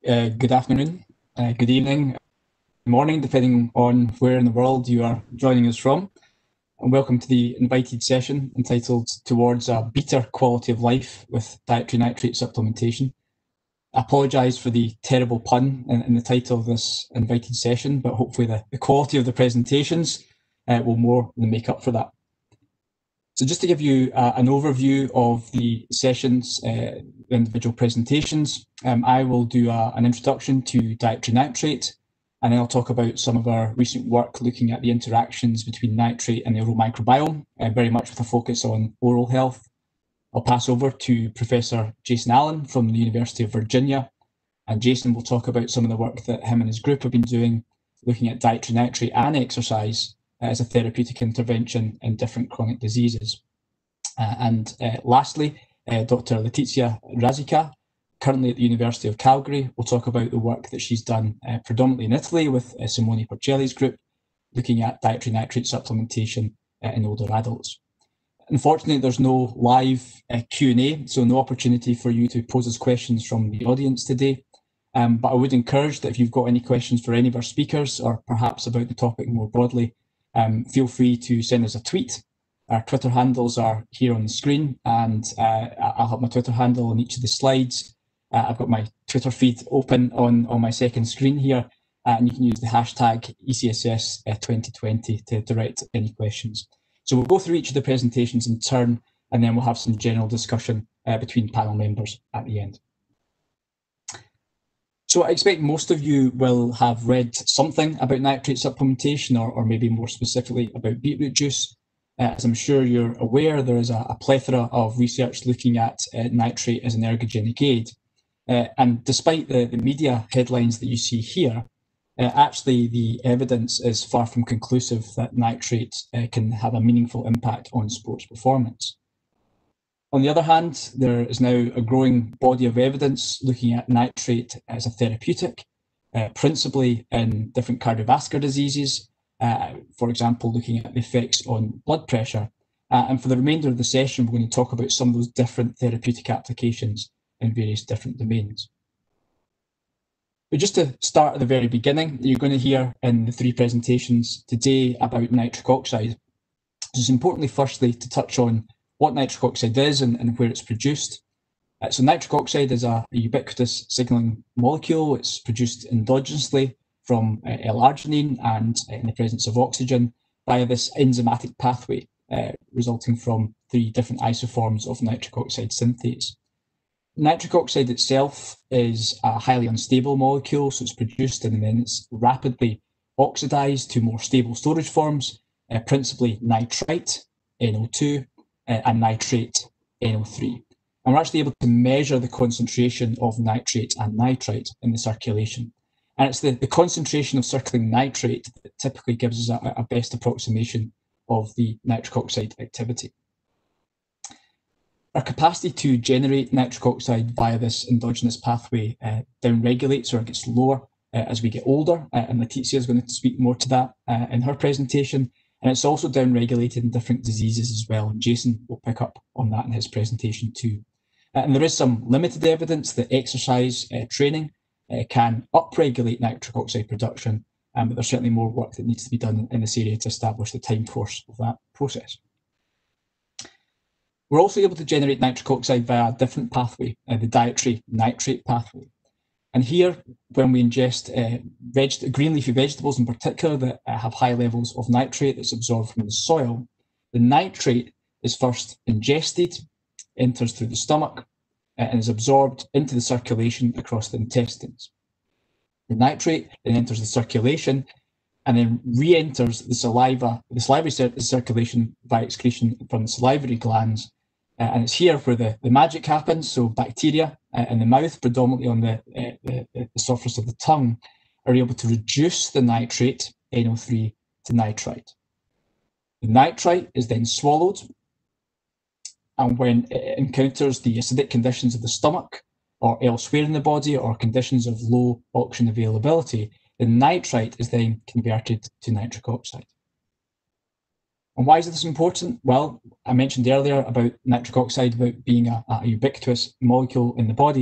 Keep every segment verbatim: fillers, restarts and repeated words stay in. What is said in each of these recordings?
uh, good afternoon, uh, good evening, good morning, depending on where in the world you are joining us from. And welcome to the invited session entitled Towards a Better Quality of Life with Dietary Nitrate Supplementation. I apologise for the terrible pun in, in the title of this invited session, but hopefully the, the quality of the presentations uh, will more than make up for that. So just to give you uh, an overview of the sessions, uh, the individual presentations, um, I will do a, an introduction to dietary nitrate, and then I'll talk about some of our recent work looking at the interactions between nitrate and the oral microbiome, uh, very much with a focus on oral health. I'll pass over to Professor Jason Allen from the University of Virginia, and Jason will talk about some of the work that him and his group have been doing, looking at dietary nitrate and exercise as a therapeutic intervention in different chronic diseases. Uh, and uh, lastly, uh, Doctor Letizia Rasica, currently at the University of Calgary, will talk about the work that she's done uh, predominantly in Italy with uh, Simone Porcelli's group, looking at dietary nitrate supplementation uh, in older adults. Unfortunately, there's no live uh, Q and A, so no opportunity for you to pose us questions from the audience today. Um, but I would encourage that if you've got any questions for any of our speakers, or perhaps about the topic more broadly, um, feel free to send us a tweet. Our Twitter handles are here on the screen, and uh, I'll have my Twitter handle on each of the slides. Uh, I've got my Twitter feed open on, on my second screen here, uh, and you can use the hashtag E C S S twenty twenty to direct any questions. So we'll go through each of the presentations in turn, and then we'll have some general discussion uh, between panel members at the end. So I expect most of you will have read something about nitrate supplementation, or, or maybe more specifically about beetroot juice. Uh, as I'm sure you're aware, there is a, a plethora of research looking at uh, nitrate as an ergogenic aid. Uh, and despite the, the media headlines that you see here, uh, actually the evidence is far from conclusive that nitrate uh, can have a meaningful impact on sports performance. On the other hand, there is now a growing body of evidence looking at nitrate as a therapeutic, uh, principally in different cardiovascular diseases, uh, for example, looking at the effects on blood pressure. Uh, and for the remainder of the session, we're going to talk about some of those different therapeutic applications in various different domains. But just to start at the very beginning, you're going to hear in the three presentations today about nitric oxide. So it's importantly, firstly, to touch on what nitric oxide is and, and where it's produced. Uh, so nitric oxide is a, a ubiquitous signaling molecule. It's produced endogenously from uh, L-arginine and uh, in the presence of oxygen via this enzymatic pathway, uh, resulting from three different isoforms of nitric oxide synthase. Nitric oxide itself is a highly unstable molecule, so it's produced and then it's rapidly oxidized to more stable storage forms, uh, principally nitrite, N O two, uh, and nitrate, N O three. And we're actually able to measure the concentration of nitrate and nitrite in the circulation. And it's the, the concentration of circulating nitrate that typically gives us a, a best approximation of the nitric oxide activity. Our capacity to generate nitric oxide via this endogenous pathway uh, downregulates or gets lower uh, as we get older, uh, and Letizia is going to speak more to that uh, in her presentation. And it's also downregulated in different diseases as well, and Jason will pick up on that in his presentation too. Uh, and there is some limited evidence that exercise uh, training uh, can upregulate nitric oxide production, um, but there's certainly more work that needs to be done in this area to establish the time course of that process. We're also able to generate nitric oxide via a different pathway, uh, the dietary nitrate pathway. And here, when we ingest uh, veg green leafy vegetables in particular that uh, have high levels of nitrate that's absorbed from the soil, the nitrate is first ingested, enters through the stomach, uh, and is absorbed into the circulation across the intestines. The nitrate then enters the circulation and then re-enters the saliva, the salivary circulation by excretion from the salivary glands. Uh, and it's here where the, the magic happens. So bacteria uh, in the mouth, predominantly on the, uh, the, the surface of the tongue, are able to reduce the nitrate, N O three, to nitrite. The nitrite is then swallowed, and when it encounters the acidic conditions of the stomach or elsewhere in the body or conditions of low oxygen availability, the nitrite is then converted to nitric oxide. And why is this important? Well, I mentioned earlier about nitric oxide about being a, a ubiquitous molecule in the body,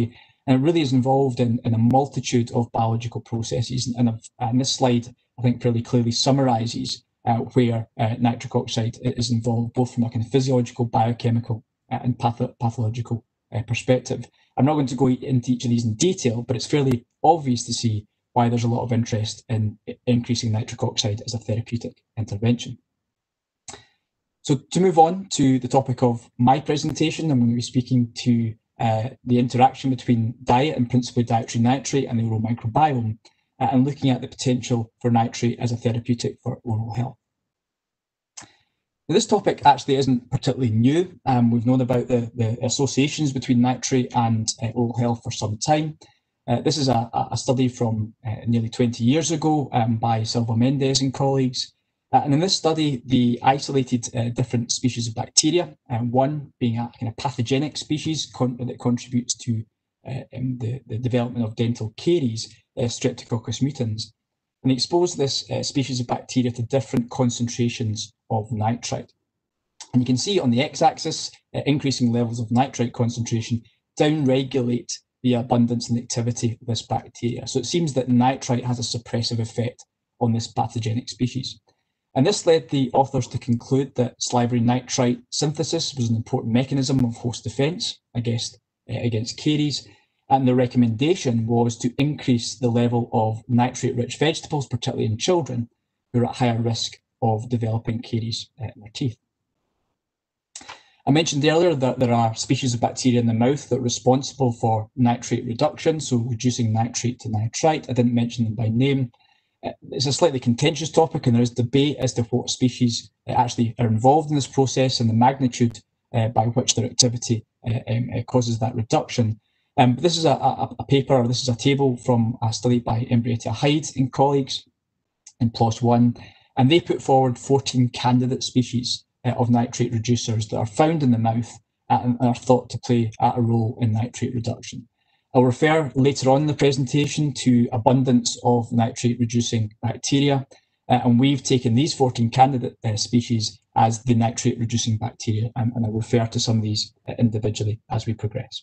And it really is involved in, in a multitude of biological processes. And, and, and this slide, I think, fairly clearly summarises uh, where uh, nitric oxide is involved, both from a kind of physiological, biochemical, uh, and patho pathological uh, perspective. I'm not going to go into each of these in detail, but it's fairly obvious to see why there's a lot of interest in increasing nitric oxide as a therapeutic intervention. So to move on to the topic of my presentation, I'm going to be speaking to uh, the interaction between diet and principally dietary nitrate and the oral microbiome, uh, and looking at the potential for nitrate as a therapeutic for oral health. Now, this topic actually isn't particularly new. Um, we've known about the, the associations between nitrate and uh, oral health for some time. Uh, this is a, a study from uh, nearly twenty years ago um, by Silva Mendes and colleagues. Uh, and in this study, they isolated uh, different species of bacteria, um, one being a kind of pathogenic species con that contributes to uh, um, the, the development of dental caries, uh, Streptococcus mutans. And they exposed this uh, species of bacteria to different concentrations of nitrite. And you can see on the x-axis, uh, increasing levels of nitrite concentration downregulate the abundance and activity of this bacteria. So it seems that nitrite has a suppressive effect on this pathogenic species. And this led the authors to conclude that salivary nitrite synthesis was an important mechanism of host defense against, uh, against caries. And the recommendation was to increase the level of nitrate-rich vegetables, particularly in children who are at higher risk of developing caries uh, in their teeth. I mentioned earlier that there are species of bacteria in the mouth that are responsible for nitrate reduction, so reducing nitrate to nitrite. I didn't mention them by name. It's a slightly contentious topic, and there is debate as to what species actually are involved in this process and the magnitude uh, by which their activity uh, um, uh, causes that reduction. Um, but this is a, a, a paper, or this is a table from a study by Embrieta Hyde and colleagues in PLOS one, and they put forward fourteen candidate species uh, of nitrate reducers that are found in the mouth and are thought to play a role in nitrate reduction. I'll refer later on in the presentation to abundance of nitrate reducing bacteria, uh, and we've taken these fourteen candidate uh, species as the nitrate reducing bacteria, and, and I'll refer to some of these uh, individually as we progress.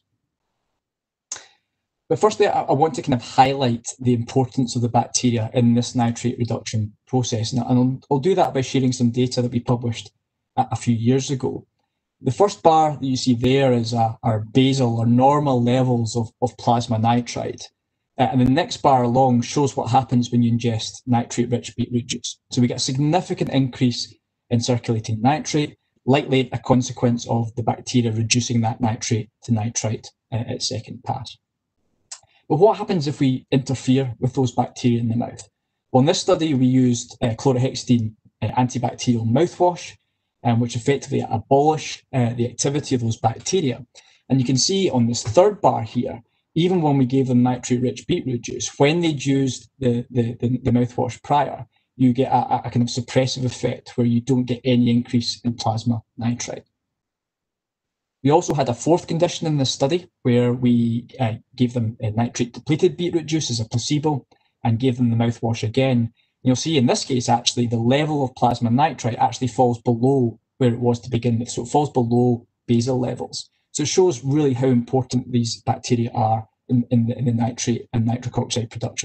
But firstly, I, I want to kind of highlight the importance of the bacteria in this nitrate reduction process, and, and I'll, I'll do that by sharing some data that we published a, a few years ago. The first bar that you see there is uh, our basal or normal levels of, of plasma nitrite. Uh, and the next bar along shows what happens when you ingest nitrate-rich beetroot juice. So we get a significant increase in circulating nitrate, likely a consequence of the bacteria reducing that nitrate to nitrite uh, at second pass. But what happens if we interfere with those bacteria in the mouth? Well, in this study, we used uh, chlorhexidine uh, antibacterial mouthwash, Um, which effectively abolish uh, the activity of those bacteria. And you can see on this third bar here, even when we gave them nitrate-rich beetroot juice, when they'd used the, the, the, the mouthwash prior, you get a, a kind of suppressive effect where you don't get any increase in plasma nitrite. We also had a fourth condition in this study where we uh, gave them uh, nitrate-depleted beetroot juice as a placebo and gave them the mouthwash again. You'll see in this case, actually, the level of plasma nitrite actually falls below where it was to begin with. So it falls below basal levels. So it shows really how important these bacteria are in, in, the, in the nitrate and nitric oxide production.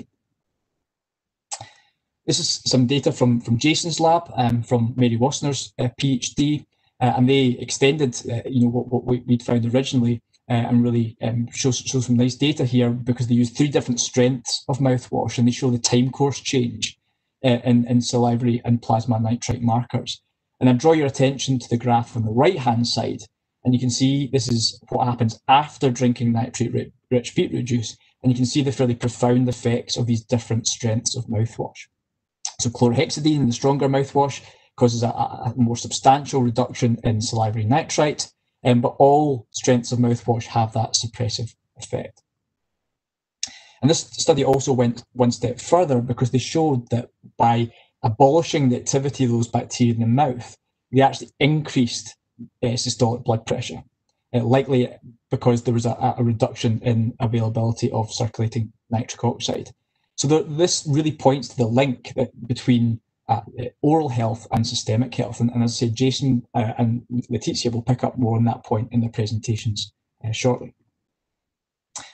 This is some data from, from Jason's lab, um, from Mary Wassner's uh, PhD, uh, and they extended uh, you know, what, what we'd found originally uh, and really um, shows, shows some nice data here because they use three different strengths of mouthwash and they show the time course change uh, in, in salivary and plasma nitrite markers. And I draw your attention to the graph on the right-hand side, and you can see this is what happens after drinking nitrate-rich beetroot juice, and you can see the fairly profound effects of these different strengths of mouthwash. So chlorhexidine, the stronger mouthwash, causes a, a more substantial reduction in salivary nitrite, um, but all strengths of mouthwash have that suppressive effect. And this study also went one step further because they showed that by abolishing the activity of those bacteria in the mouth, they actually increased uh, systolic blood pressure, uh, likely because there was a, a reduction in availability of circulating nitric oxide. So the, this really points to the link that, between uh, oral health and systemic health. And, and as I said, Jason uh, and Letitia will pick up more on that point in their presentations uh, shortly.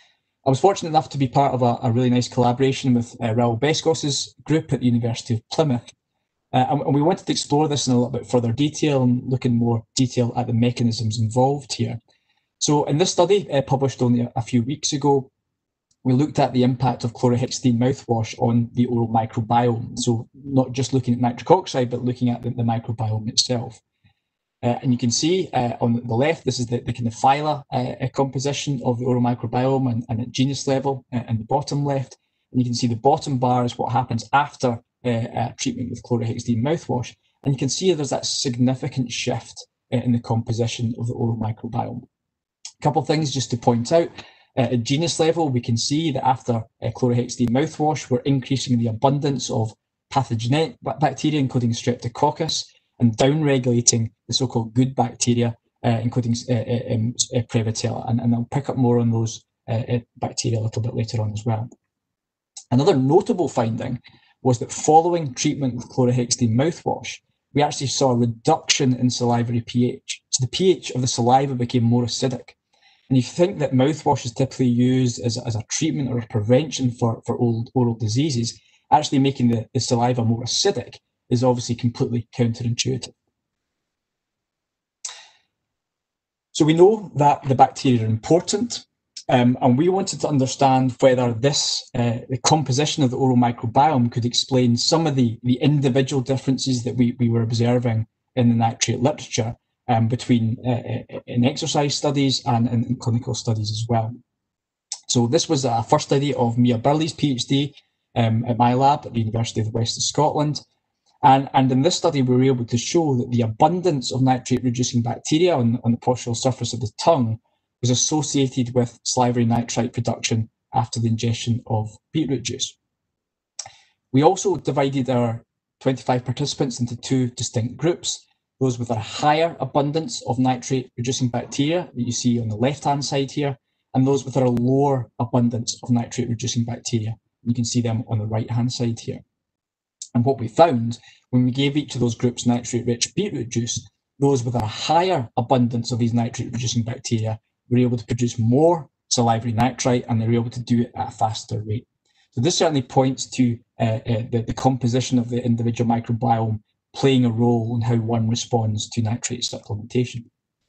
I was fortunate enough to be part of a, a really nice collaboration with uh, Raoul Bescos's group at the University of Plymouth. Uh, and, and we wanted to explore this in a little bit further detail and look in more detail at the mechanisms involved here. So in this study, uh, published only a, a few weeks ago, we looked at the impact of chlorhexidine mouthwash on the oral microbiome. So not just looking at nitric oxide, but looking at the, the microbiome itself. Uh, and you can see uh, on the left, this is the, the kind of phyla uh, composition of the oral microbiome and, and at genus level, uh, and the bottom left. And you can see the bottom bar is what happens after uh, uh, treatment with chlorhexidine mouthwash. And you can see there's that significant shift uh, in the composition of the oral microbiome. A couple of things just to point out. Uh, at genus level, we can see that after uh, chlorhexidine mouthwash, we're increasing the abundance of pathogenic bacteria, including Streptococcus, and downregulating the so-called good bacteria, uh, including uh, uh, um, uh, Prevotella. And, and I'll pick up more on those uh, uh, bacteria a little bit later on as well. Another notable finding was that following treatment with chlorhexidine mouthwash, we actually saw a reduction in salivary pH. So the pH of the saliva became more acidic. And you think that mouthwash is typically used as, as a treatment or a prevention for, for old oral diseases, actually making the, the saliva more acidic is obviously completely counterintuitive. So we know that the bacteria are important, um, and we wanted to understand whether this, uh, the composition of the oral microbiome could explain some of the, the individual differences that we, we were observing in the nitrate literature um, between uh, in exercise studies and in, in clinical studies as well. So this was a first study of Mia Burley's PhD um, at my lab at the University of the West of Scotland. And, and in this study, we were able to show that the abundance of nitrate-reducing bacteria on, on the postural surface of the tongue was associated with salivary nitrite production after the ingestion of beetroot juice. We also divided our twenty-five participants into two distinct groups, those with a higher abundance of nitrate-reducing bacteria that you see on the left-hand side here, and those with a lower abundance of nitrate-reducing bacteria. You can see them on the right-hand side here. And what we found, when we gave each of those groups nitrate-rich beetroot juice, those with a higher abundance of these nitrate-reducing bacteria were able to produce more salivary nitrite, and they were able to do it at a faster rate. So this certainly points to uh, uh, the, the composition of the individual microbiome playing a role in how one responds to nitrate supplementation.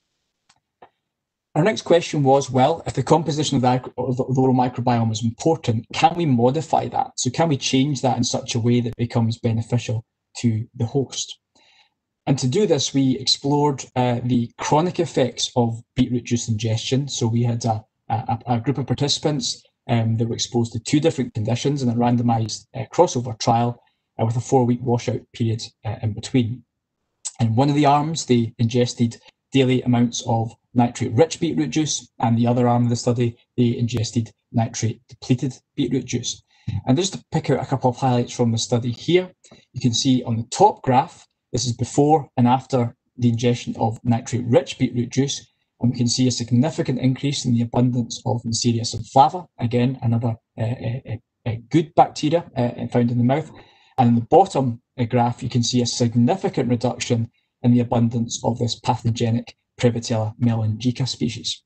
Our next question was, well, if the composition of the, of the oral microbiome is important, can we modify that? So can we change that in such a way that becomes beneficial to the host? And to do this, we explored uh, the chronic effects of beetroot juice ingestion. So we had a, a, a group of participants um, that were exposed to two different conditions in a randomized uh, crossover trial uh, with a four-week washout period uh, in between. In one of the arms, they ingested daily amounts of nitrate-rich beetroot juice, and the other arm of the study, they ingested nitrate-depleted beetroot juice. And just to pick out a couple of highlights from the study here, you can see on the top graph, this is before and after the ingestion of nitrate-rich beetroot juice, and we can see a significant increase in the abundance of Neisseria subflava, again, another uh, uh, uh, good bacteria uh, found in the mouth. And in the bottom uh, graph, you can see a significant reduction in the abundance of this pathogenic Prevotella melangica species.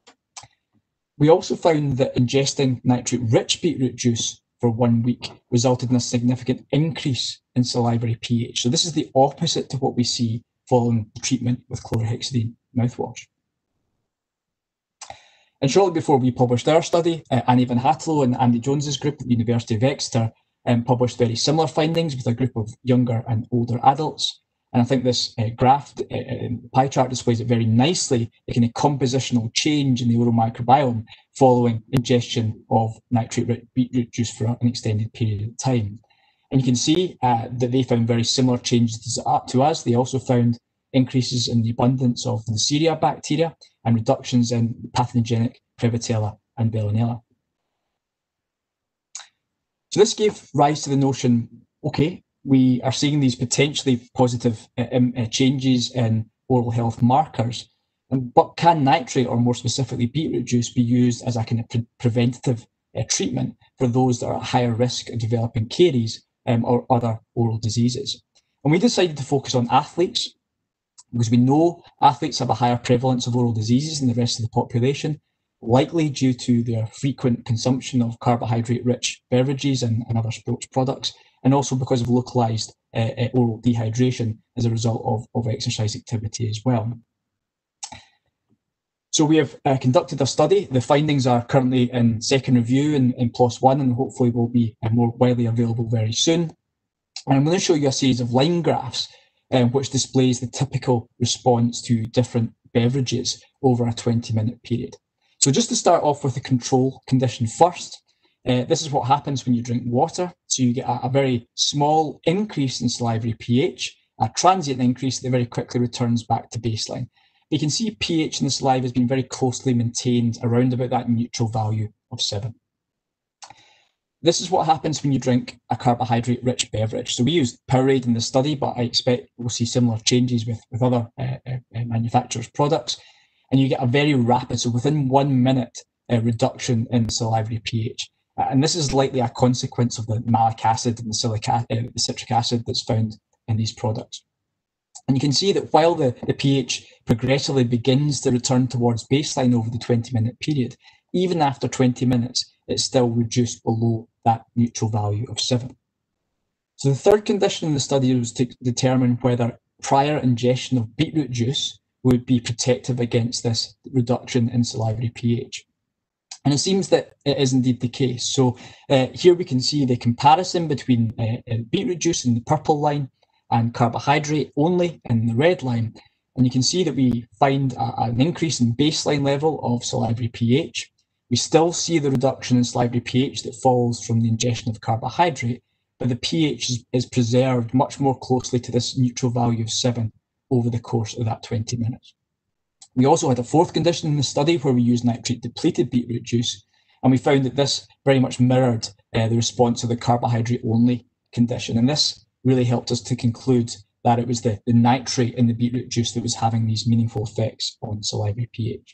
We also found that ingesting nitrate-rich beetroot juice for one week resulted in a significant increase in salivary pH. So this is the opposite to what we see following the treatment with chlorhexidine mouthwash. And shortly before we published our study, uh, Annie Van Hattelo and Andy Jones's group at the University of Exeter um, published very similar findings with a group of younger and older adults. And I think this uh, graph, uh, uh, pie chart displays it very nicely, the kind of compositional change in the oral microbiome following ingestion of nitrate-rich beetroot juice for an extended period of time. And you can see uh, that they found very similar changes to us. They also found increases in the abundance of Neisseria bacteria and reductions in pathogenic Prevotella and Bellonella. So this gave rise to the notion, okay, we are seeing these potentially positive uh, uh, changes in oral health markers, um, but can nitrate, or more specifically beetroot juice, be used as a kind of pre preventative uh, treatment for those that are at higher risk of developing caries um, or other oral diseases? And we decided to focus on athletes, because we know athletes have a higher prevalence of oral diseases than the rest of the population. likely due to their frequent consumption of carbohydrate-rich beverages and, and other sports products, and also because of localized uh, uh, oral dehydration as a result of, of exercise activity as well. So we have uh, conducted a study. The findings are currently in second review in, in PLOS One, and hopefully will be uh, more widely available very soon. And I'm going to show you a series of line graphs um, which displays the typical response to different beverages over a twenty minute period. So just to start off with the control condition first, uh, this is what happens when you drink water. So you get a, a very small increase in salivary pH, a transient increase that very quickly returns back to baseline. You can see pH in the saliva has been very closely maintained around about that neutral value of seven. This is what happens when you drink a carbohydrate-rich beverage. So we used Powerade in the study, but I expect we'll see similar changes with, with other uh, uh, manufacturers' products. And you get a very rapid, so within one minute, uh, reduction in salivary pH. Uh, and this is likely a consequence of the malic acid and the, silica, uh, the citric acid that's found in these products. And you can see that while the, the pH progressively begins to return towards baseline over the twenty minute period, even after twenty minutes, it's still reduced below that neutral value of seven. So the third condition in the study was to determine whether prior ingestion of beetroot juice would be protective against this reduction in salivary pH. And it seems that it is indeed the case. So uh, here we can see the comparison between uh, uh, beetroot juice in the purple line and carbohydrate only in the red line. And you can see that we find a, an increase in baseline level of salivary pH. We still see the reduction in salivary pH that follows from the ingestion of carbohydrate, but the pH is, is preserved much more closely to this neutral value of seven over the course of that twenty minutes. We also had a fourth condition in the study where we used nitrate-depleted beetroot juice, and we found that this very much mirrored uh, the response of the carbohydrate-only condition. And this really helped us to conclude that it was the, the nitrate in the beetroot juice that was having these meaningful effects on salivary pH.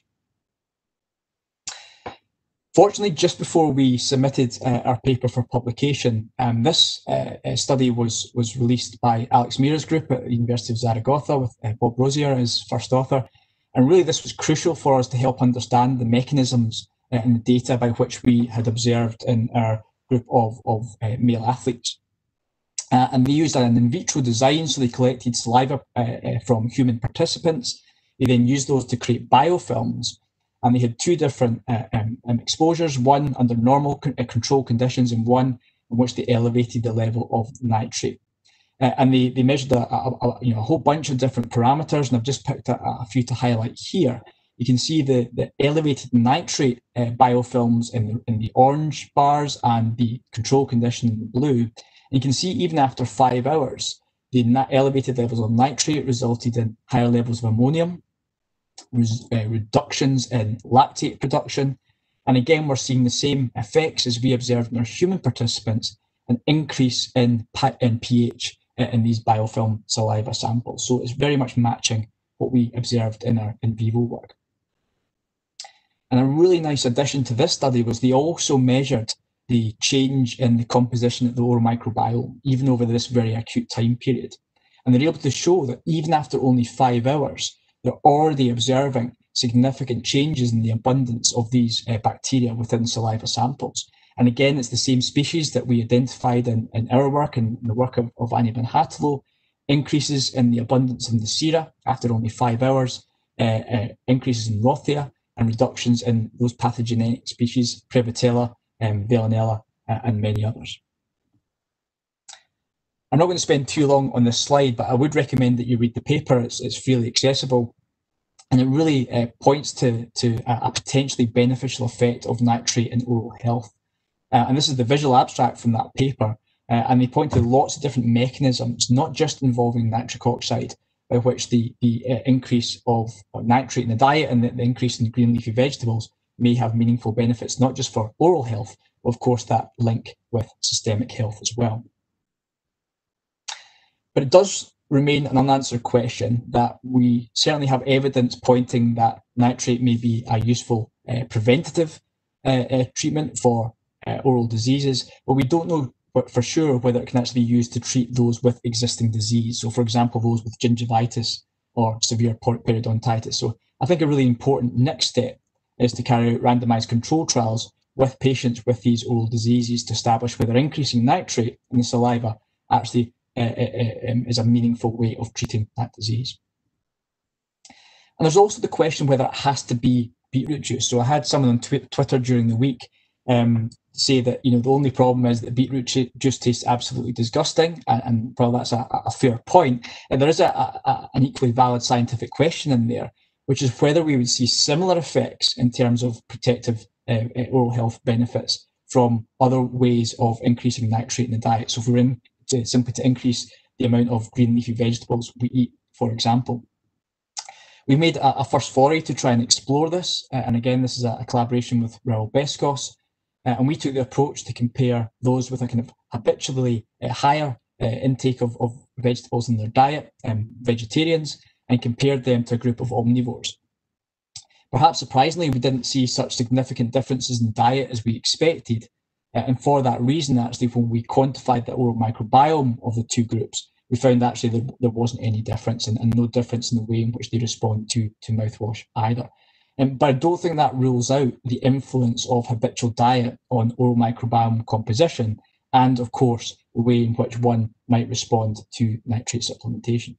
Fortunately, just before we submitted uh, our paper for publication, um, this uh, uh, study was, was released by Alex Mira's group at the University of Zaragoza with uh, Bob Rosier as first author. And really this was crucial for us to help understand the mechanisms uh, and the data by which we had observed in our group of, of uh, male athletes. Uh, and they used an in vitro design, so they collected saliva uh, uh, from human participants. They then used those to create biofilms. And they had two different uh, um, um, exposures, one under normal con uh, control conditions and one in which they elevated the level of nitrate. Uh, and they, they measured a, a, a, you know, a whole bunch of different parameters, and I've just picked a, a few to highlight here. You can see the, the elevated nitrate uh, biofilms in the, in the orange bars and the control condition in the blue. And you can see even after five hours, the elevated levels of nitrate resulted in higher levels of ammonium, Res, uh, reductions in lactate production, and again we're seeing the same effects as we observed in our human participants, an increase in, in pH uh, in these biofilm saliva samples. So it's very much matching what we observed in our in vivo work. And a really nice addition to this study was they also measured the change in the composition of the oral microbiome, even over this very acute time period. And they're able to show that even after only five hours, they're already observing significant changes in the abundance of these uh, bacteria within saliva samples. And again, it's the same species that we identified in, in our work and the work of, of Anja van Hattelo, increases in the abundance of the sera after only five hours, uh, uh, increases in Rothia, and reductions in those pathogenic species, Prevotella, um, Veillonella, uh, and many others. I'm not going to spend too long on this slide, but I would recommend that you read the paper. It's, it's freely accessible, and it really uh, points to, to a, a potentially beneficial effect of nitrate in oral health. Uh, and this is the visual abstract from that paper, uh, and they point to lots of different mechanisms, not just involving nitric oxide, by which the, the uh, increase of nitrate in the diet and the, the increase in green leafy vegetables may have meaningful benefits, not just for oral health, but of course that link with systemic health as well. But it does remain an unanswered question that we certainly have evidence pointing that nitrate may be a useful uh, preventative uh, uh, treatment for uh, oral diseases, but we don't know for sure whether it can actually be used to treat those with existing disease. So for example, those with gingivitis or severe periodontitis. So I think a really important next step is to carry out randomized control trials with patients with these oral diseases to establish whether increasing nitrate in the saliva actually uh, uh, um, is a meaningful way of treating that disease. And there's also the question whether it has to be beetroot juice. So I had someone on tw Twitter during the week um, say that, you know, the only problem is that beetroot juice tastes absolutely disgusting, and, and well, that's a, a fair point. And there is a, a, an equally valid scientific question in there, which is whether we would see similar effects in terms of protective uh, oral health benefits from other ways of increasing nitrate in the diet. So if we're in to, simply to increase the amount of green leafy vegetables we eat, for example. We made a, a first foray to try and explore this, uh, and again, this is a, a collaboration with Raul Bescos, uh, and we took the approach to compare those with a kind of habitually uh, higher uh, intake of, of vegetables in their diet, um, vegetarians, and compared them to a group of omnivores. Perhaps surprisingly, we didn't see such significant differences in diet as we expected, uh, and for that reason, actually, when we quantified the oral microbiome of the two groups, we found actually there, there wasn't any difference, and, and no difference in the way in which they respond to, to mouthwash either. Um, but I don't think that rules out the influence of habitual diet on oral microbiome composition, and of course, the way in which one might respond to nitrate supplementation.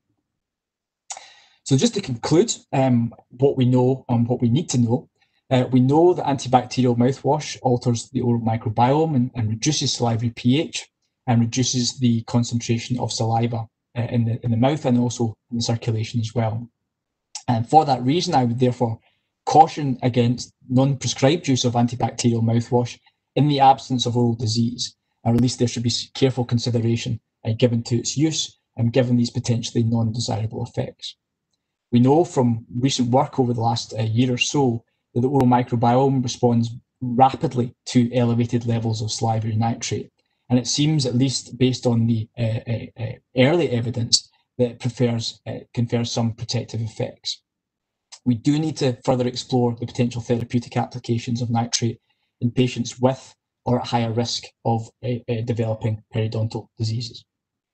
So just to conclude, um, what we know and what we need to know, uh, we know that antibacterial mouthwash alters the oral microbiome and, and reduces salivary pH, and reduces the concentration of saliva uh, in, the, in the mouth and also in the circulation as well. And for that reason, I would therefore caution against non-prescribed use of antibacterial mouthwash in the absence of oral disease, or at least there should be careful consideration uh, given to its use and given these potentially non-desirable effects. We know from recent work over the last uh, year or so that the oral microbiome responds rapidly to elevated levels of salivary nitrate. And it seems, at least based on the uh, uh, early evidence, that it prefers, uh, confers some protective effects. We do need to further explore the potential therapeutic applications of nitrate in patients with or at higher risk of uh, uh, developing periodontal diseases.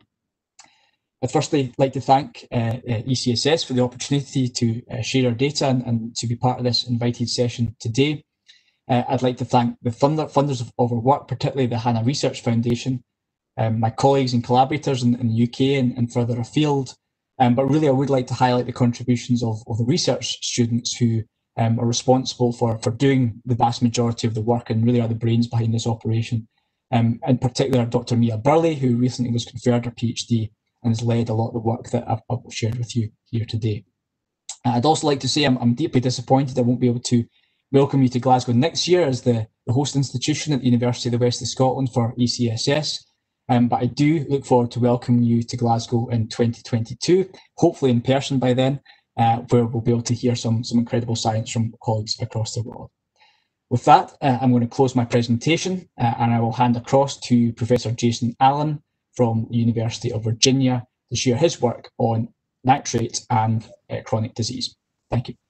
I'd firstly like to thank uh, uh, E C S S for the opportunity to uh, share our data and, and to be part of this invited session today. Uh, I'd like to thank the funder, funders of, of our work, particularly the Hannah Research Foundation, um, my colleagues and collaborators in, in the U K and, and further afield. Um, but really, I would like to highlight the contributions of, of the research students who um, are responsible for, for doing the vast majority of the work and really are the brains behind this operation. Um, in particular, Doctor Mia Burley, who recently was conferred her PhD and has led a lot of the work that I've, I've shared with you here today. I'd also like to say I'm, I'm deeply disappointed I won't be able to welcome you to Glasgow next year as the, the host institution at the University of the West of Scotland for E C S S. Um, but I do look forward to welcoming you to Glasgow in twenty twenty-two, hopefully in person by then, uh, where we'll be able to hear some, some incredible science from colleagues across the world. With that, uh, I'm going to close my presentation uh, and I will hand across to Professor Jason Allen from the University of Virginia to share his work on nitrate and uh, chronic disease. Thank you.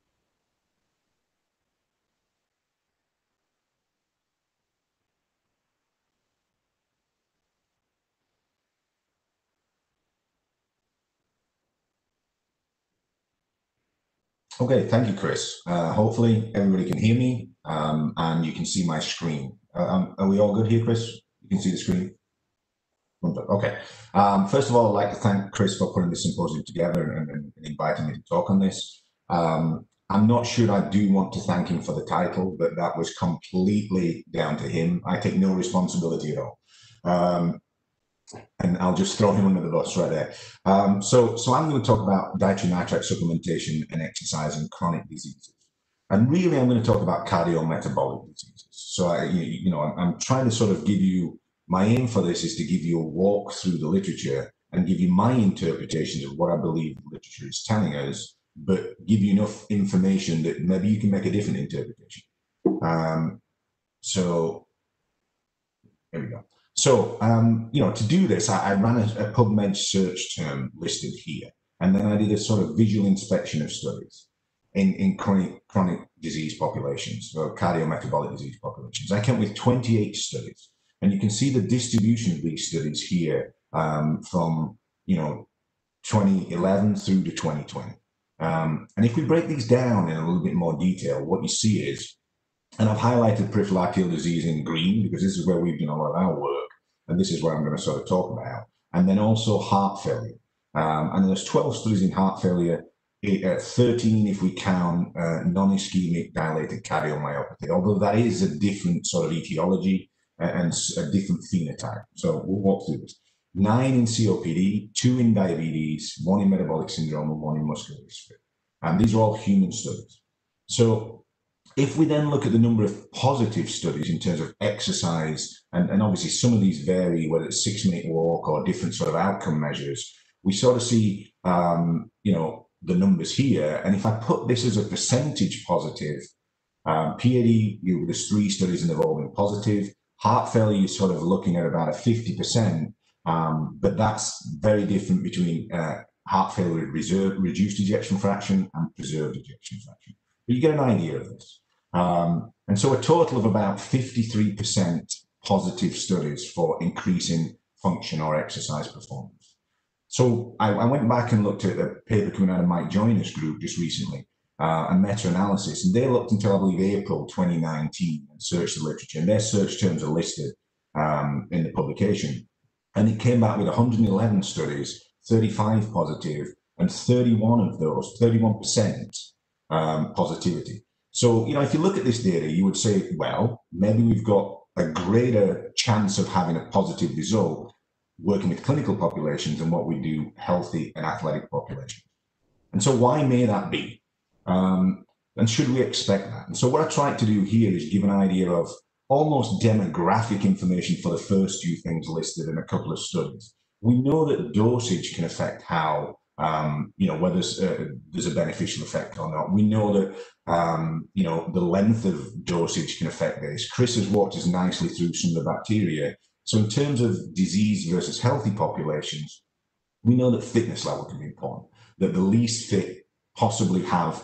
Okay, thank you, Chris. Uh, hopefully everybody can hear me um, and you can see my screen. Uh, um, are we all good here, Chris? You can see the screen? Okay. Um, first of all, I'd like to thank Chris for putting the symposium together and, and inviting me to talk on this. Um, I'm not sure I do want to thank him for the title, but that was completely down to him. I take no responsibility at all. Um, and I'll just throw him under the bus right there. Um, so, so I'm going to talk about dietary nitrite supplementation and exercise in chronic diseases. And really, I'm going to talk about cardiometabolic diseases. So, I, you, you know, I'm, I'm trying to sort of give you, my aim for this is to give you a walk through the literature and give you my interpretations of what I believe the literature is telling us, but give you enough information that maybe you can make a different interpretation. Um, so, here we go. So, um, you know, to do this, I, I ran a, a PubMed search term listed here, and then I did a sort of visual inspection of studies in, in chronic, chronic disease populations, or cardiometabolic disease populations. I came with twenty-eight studies, and you can see the distribution of these studies here um, from, you know, twenty eleven through to twenty twenty. Um, and if we break these down in a little bit more detail, what you see is, and I've highlighted peripheral arterial disease in green because this is where we've done a lot of our work, and this is what I'm going to sort of talk about. And then also heart failure. Um, and there's twelve studies in heart failure, uh, thirteen if we count uh, non-ischemic dilated cardiomyopathy, although that is a different sort of etiology and a different phenotype. So we'll walk through this. Nine in C O P D, two in diabetes, one in metabolic syndrome, and one in muscular dystrophy. And these are all human studies. So if we then look at the number of positive studies in terms of exercise, and, and obviously some of these vary, whether it's six minute walk or different sort of outcome measures, we sort of see, um, you know, the numbers here. And if I put this as a percentage positive, um, P A D, you, there's three studies and they've all been positive. Heart failure, you're sort of looking at about a fifty percent, um, but that's very different between uh, heart failure with reserve, reduced ejection fraction and preserved ejection fraction. But you get an idea of this. Um, and so a total of about fifty-three percent positive studies for increasing function or exercise performance. So I, I went back and looked at a paper coming out of Mike Joyner's group just recently, uh, a meta-analysis, and they looked until I believe April twenty nineteen and searched the literature, and their search terms are listed um, in the publication. And it came back with one hundred eleven studies, thirty-five positive, and thirty-one of those, thirty-one percent um, positivity. So, you know, if you look at this data, you would say, well, maybe we've got a greater chance of having a positive result working with clinical populations than what we do healthy and athletic populations. And so why may that be? Um, and should we expect that? And so what I tried to do here is give an idea of almost demographic information for the first few things listed in a couple of studies. We know that dosage can affect how, um, you know, whether uh, there's a beneficial effect or not. We know that, um, you know, the length of dosage can affect this. Chris has walked us nicely through some of the bacteria. So in terms of disease versus healthy populations, we know that fitness level can be important, that the least fit possibly have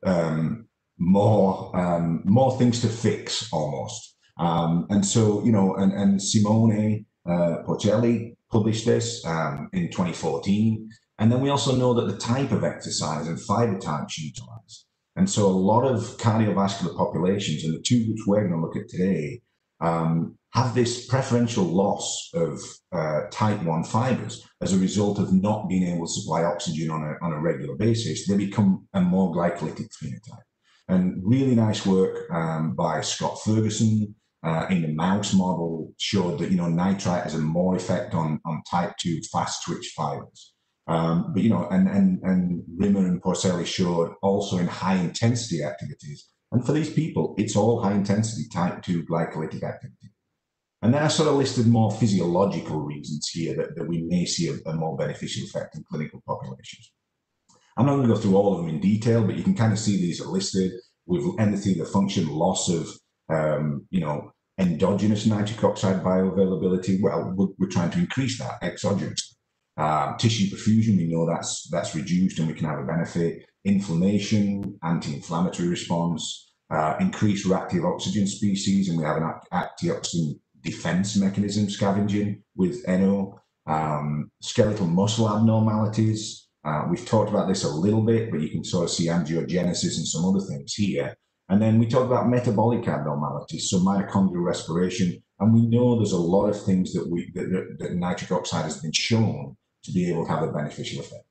um, more, um, more things to fix almost. Um, and so, you know, and, and Simone uh, Porcelli published this um, in twenty fourteen. And then we also know that the type of exercise and fiber types utilized. And so a lot of cardiovascular populations, and the two which we're going to look at today, um, have this preferential loss of uh, type one fibers as a result of not being able to supply oxygen on a, on a regular basis. They become a more glycolytic phenotype. And really nice work um, by Scott Ferguson uh, in the mouse model showed that, you know, nitrite has a more effect on, on type two fast twitch fibers. Um, but, you know, and, and, and Rimmer and Porcelli showed also in high intensity activities. And for these people, it's all high intensity type two glycolytic activity. And then I sort of listed more physiological reasons here that, that we may see a, a more beneficial effect in clinical populations. I'm not going to go through all of them in detail, but you can kind of see these are listed with endothelial function, loss of, um, you know, endogenous nitric oxide bioavailability. Well, we're, we're trying to increase that exogenously. Uh, tissue perfusion, we know that's that's reduced and we can have a benefit. Inflammation, anti-inflammatory response, uh, increased reactive oxygen species, and we have an antioxidant defense mechanism scavenging with N O. Um, skeletal muscle abnormalities. Uh, we've talked about this a little bit, but you can sort of see angiogenesis and some other things here. And then we talk about metabolic abnormalities, so mitochondrial respiration. And we know there's a lot of things that we that, that, that nitric oxide has been shown to be able to have a beneficial effect.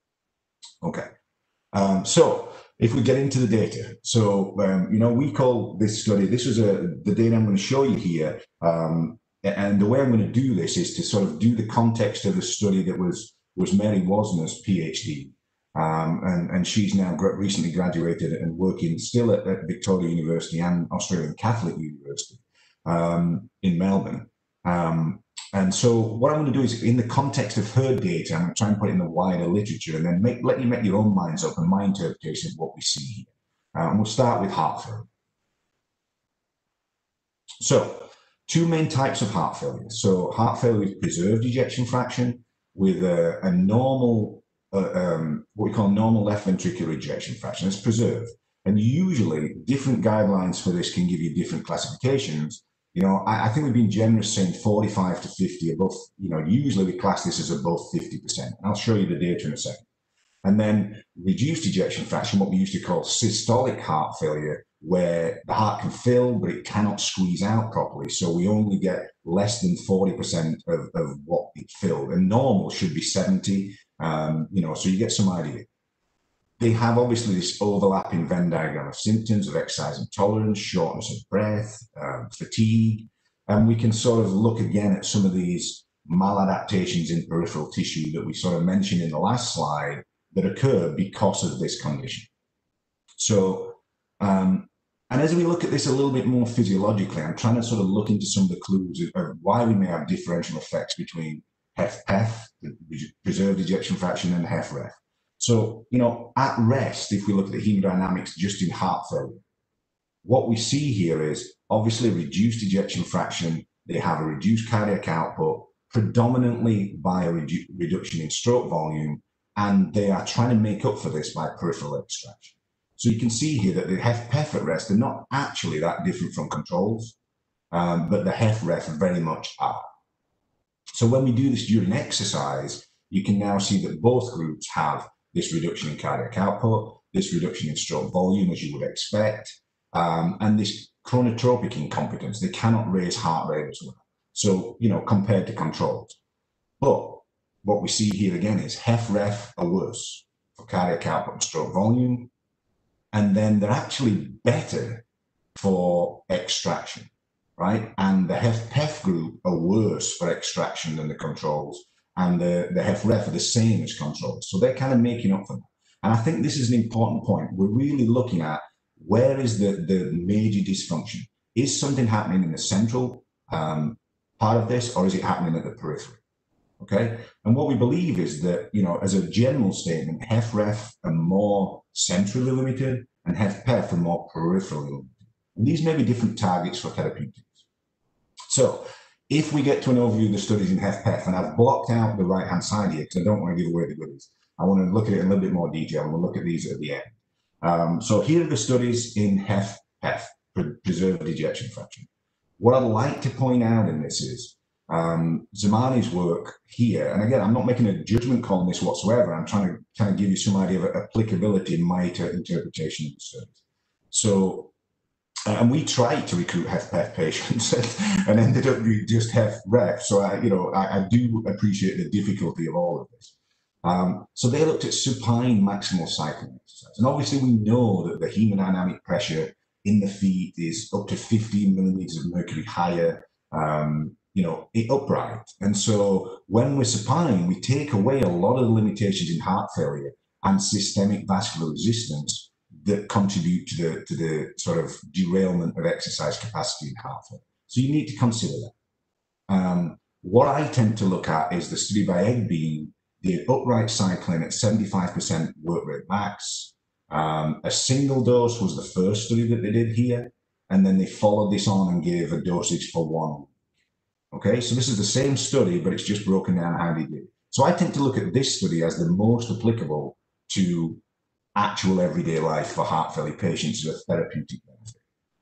Okay, um, so if we get into the data, so um, you know, we call this study. This is a the data I'm going to show you here, um, and the way I'm going to do this is to sort of do the context of the study that was was Mary Wasner's PhD, um, and and she's now gra recently graduated and working still at, at Victoria University and Australian Catholic University um, in Melbourne. Um, And so what I'm going to do is, in the context of her data, I'm going to try and put it in the wider literature and then make, let you make your own minds up and my interpretation of what we see here. Uh, and we'll start with heart failure. So two main types of heart failure. So heart failure with preserved ejection fraction with a, a normal, uh, um, what we call normal left ventricular ejection fraction. It's preserved. And usually different guidelines for this can give you different classifications. You know, I, I think we've been generous saying forty-five to fifty above, you know, usually we class this as above fifty percent. And I'll show you the data in a second. And then reduced ejection fraction, what we used to call systolic heart failure, where the heart can fill, but it cannot squeeze out properly. So we only get less than forty percent of, of what it filled. And normal should be seventy, um, you know, so you get some idea. They have obviously this overlapping Venn diagram of symptoms of exercise intolerance, shortness of breath, um, fatigue. And we can sort of look again at some of these maladaptations in peripheral tissue that we sort of mentioned in the last slide that occur because of this condition. So, um, and as we look at this a little bit more physiologically, I'm trying to sort of look into some of the clues of why we may have differential effects between H E F P E F, the preserved ejection fraction, and H E F R E F. So, you know, at rest, if we look at the hemodynamics just in heart failure, what we see here is obviously reduced ejection fraction. They have a reduced cardiac output, predominantly by a redu reduction in stroke volume, and they are trying to make up for this by peripheral extraction. So you can see here that the H E F P E F at rest are not actually that different from controls, um, but the H E F R E F very much are. So when we do this during exercise, you can now see that both groups have this reduction in cardiac output, this reduction in stroke volume, as you would expect, um, and this chronotropic incompetence. They cannot raise heart rate as well. So, you know, compared to controls. But what we see here again is H E F R E F are worse for cardiac output and stroke volume, and then they're actually better for extraction, right? And the H E F P E F group are worse for extraction than the controls, and the, the H E F R E F are the same as controls. So they're kind of making up for that. And I think this is an important point. We're really looking at where is the, the major dysfunction? Is something happening in the central um, part of this, or is it happening at the periphery? Okay, and what we believe is that, you know, as a general statement, H E F R E F are more centrally limited and H E F P E F are more peripherally limited. And these may be different targets for therapeutics. So if we get to an overview of the studies in H E F P E F, and I've blocked out the right-hand side here because I don't want to give away the goodies. I want to look at it in a little bit more detail, and we'll look at these at the end. Um, so here are the studies in H E F P E F, preserved ejection fraction. What I'd like to point out in this is um, Zamani's work here, and again, I'm not making a judgment call on this whatsoever. I'm trying to kind of give you some idea of applicability in my interpretation of the studies. So, uh, and we tried to recruit H E F P E F patients and, and ended up with just H E F R E F. So, I, you know, I, I do appreciate the difficulty of all of this. Um, so they looked at supine maximal cycling exercise. And obviously we know that the hemodynamic pressure in the feet is up to fifteen millimeters of mercury higher, um, you know, upright. And so when we're supine, we take away a lot of the limitations in heart failure and systemic vascular resistance that contribute to the, to the sort of derailment of exercise capacity in heart failure. So you need to consider that. Um, what I tend to look at is the study by Eggbein, the upright cycling at seventy-five percent work rate max. Um, a single dose was the first study that they did here, and then they followed this on and gave a dosage for one week. Okay, so this is the same study, but it's just broken down how they did it. So I tend to look at this study as the most applicable to actual everyday life for heart failure patients with therapeutic benefit.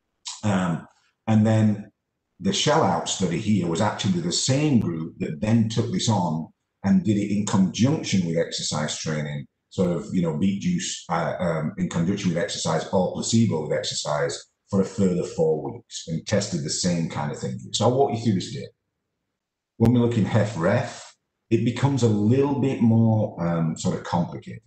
Um, and then the shell-out study here was actually the same group that then took this on and did it in conjunction with exercise training, sort of, you know, beet juice uh, um, in conjunction with exercise or placebo with exercise for a further four weeks and tested the same kind of thing. So I'll walk you through this data. When we look in H E F R E F, it becomes a little bit more um, sort of complicated.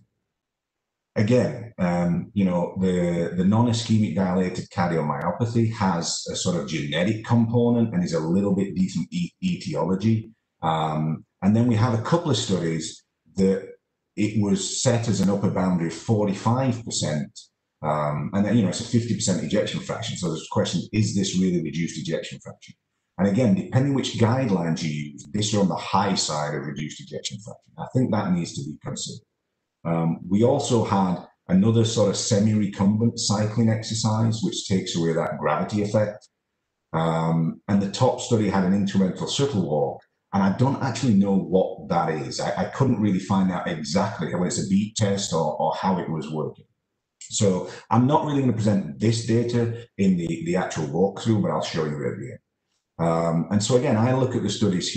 Again, um, you know, the, the non-ischemic dilated cardiomyopathy has a sort of genetic component and is a little bit different e etiology. Um, and then we have a couple of studies that it was set as an upper boundary of forty-five percent. Um, and then, you know, it's a fifty percent ejection fraction. So there's a question, is this really reduced ejection fraction? And again, depending which guidelines you use, this is on the high side of reduced ejection fraction. I think that needs to be considered. Um, we also had another sort of semi-recumbent cycling exercise, which takes away that gravity effect. Um, and the top study had an incremental shuttle walk. And I don't actually know what that is. I, I couldn't really find out exactly whether it's a beat test or, or how it was working. So I'm not really going to present this data in the, the actual walkthrough, but I'll show you at the end. Um, and so again, I look at the studies here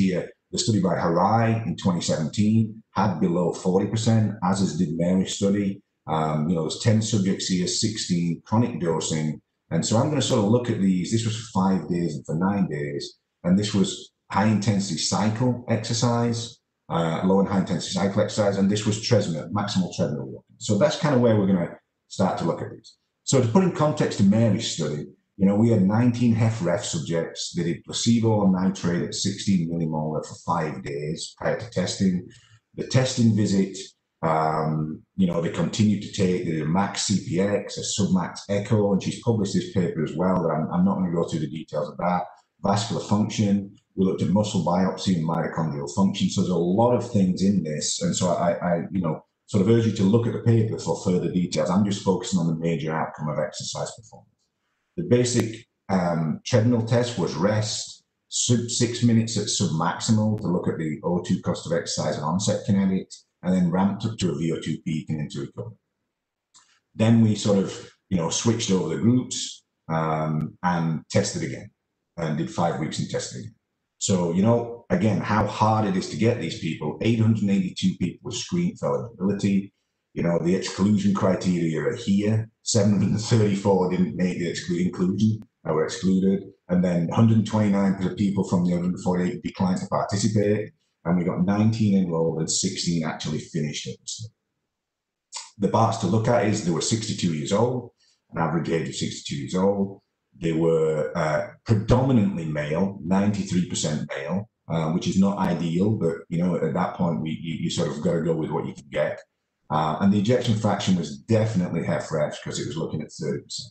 The study by Harai in twenty seventeen had below forty percent, as is did Mary's study. Um, you know, there's ten subjects here, sixteen, chronic dosing. And so I'm going to sort of look at these. This was for five days and for nine days. And this was high intensity cycle exercise, uh, low and high intensity cycle exercise. And this was treadmill, maximal treadmill walking. So that's kind of where we're going to start to look at these. So to put in context to Mary's study, you know, we had nineteen HEF-REF subjects. They did placebo or nitrate at sixteen millimolar for five days prior to testing. The testing visit, um, you know, they continued to take the max C P X, a submax echo, and she's published this paper as well. That I'm, I'm not going to go through the details of that. Vascular function, we looked at muscle biopsy and mitochondrial function. So there's a lot of things in this. And so I, I you know, sort of urge you to look at the paper for further details. I'm just focusing on the major outcome of exercise performance. The basic um, treadmill test was rest, sub six minutes at submaximal to look at the O two cost of exercise and onset kinetics, and then ramped up to a V O two peak and into recovery. Then we sort of, you know, switched over the groups um, and tested again, and did five weeks and tested again. So, you know, again, how hard it is to get these people. eight hundred eighty-two people were screened for eligibility. You know, the exclusion criteria are here. seven hundred thirty-four didn't make the exclu inclusion, uh, were excluded. And then one hundred twenty-nine people from the one hundred forty-eight declined to participate. And we got nineteen enrolled and sixteen actually finished it. The bars to look at is they were sixty-two years old, an average age of sixty-two years old. They were uh, predominantly male, ninety-three percent male, uh, which is not ideal, but you know, at that point, we, you, you sort of got to go with what you can get. Uh, and the ejection fraction was definitely HEF-REF because it was looking at thirty percent.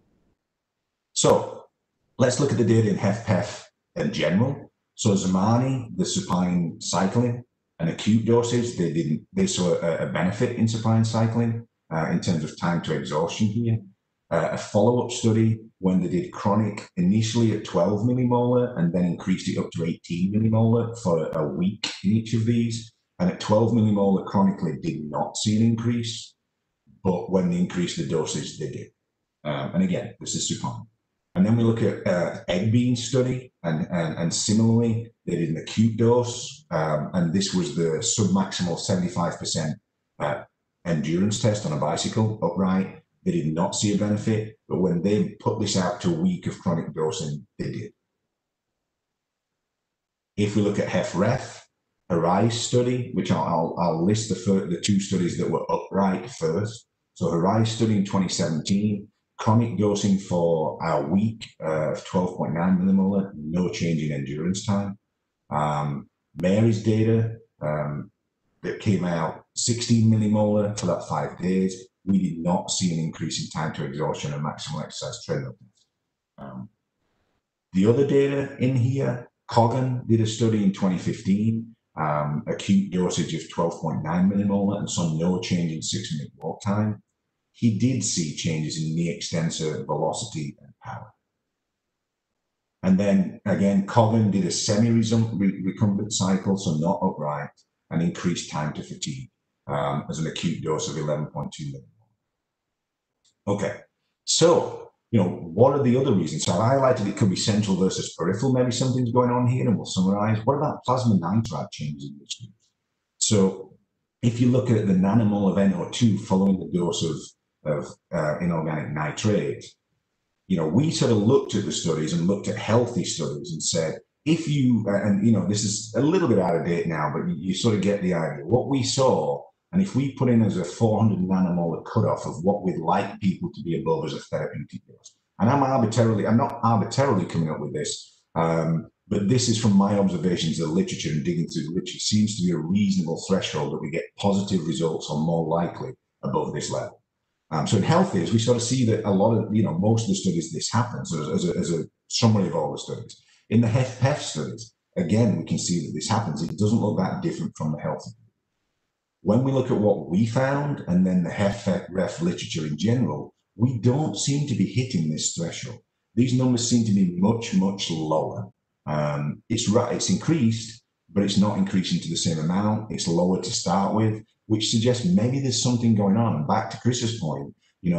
So let's look at the data in HEF-PEF in general. So Zamani, the supine cycling and acute dosage, they didn't, they saw a, a benefit in supine cycling uh, in terms of time to exhaustion here. Uh, a follow-up study when they did chronic initially at twelve millimolar and then increased it up to eighteen millimolar for a week in each of these. And at twelve millimolar chronically did not see an increase, but when they increased the dosage, they did. Um, and again, this is supine. And then we look at uh, Eggbein study, and, and, and similarly, they did an acute dose, um, and this was the submaximal seventy-five percent uh, endurance test on a bicycle upright. They did not see a benefit, but when they put this out to a week of chronic dosing, they did. If we look at HEF-REF, Harai study, which I'll, I'll, I'll list the, first, the two studies that were upright first. So Harai study in twenty seventeen, chronic dosing for a week uh, of twelve point nine millimolar, no change in endurance time. Um, Mary's data um, that came out sixteen millimolar for that five days. We did not see an increase in time to exhaustion and maximal exercise treadmill. Um, the other data in here, Coggan did a study in twenty fifteen, um, acute dosage of twelve point nine millimolar and saw no change in six minute walk time. He did see changes in knee extensor velocity and power. And then again, Coggan did a semi-recumbent cycle, so not upright, and increased time to fatigue um, as an acute dose of eleven point two millimolar. Okay, so, you know, what are the other reasons? So I highlighted it could be central versus peripheral. Maybe something's going on here, and we'll summarize. What about plasma nitrite changes in this group? So if you look at the nanomole of N O two following the dose of, of uh, inorganic nitrate, you know, we sort of looked at the studies and looked at healthy studies and said, if you, uh, and, you know, this is a little bit out of date now, but you, you sort of get the idea. What we saw, and if we put in as a four hundred nanomolar cutoff of what we'd like people to be above as a therapeutic dose, and I'm arbitrarily, I'm not arbitrarily coming up with this, um, but this is from my observations of the literature and digging through the literature, seems to be a reasonable threshold that we get positive results or more likely above this level. Um, so in healthies, we sort of see that a lot of, you know, most of the studies this happens as, as, a, as a summary of all the studies. In the HEF-PEF studies, again, we can see that this happens. It doesn't look that different from the healthy. When we look at what we found and then the HEF-REF literature in general, we don't seem to be hitting this threshold. These numbers seem to be much, much lower. Um, it's right, it's increased, but it's not increasing to the same amount. It's lower to start with, which suggests maybe there's something going on. And back to Chris's point, you know,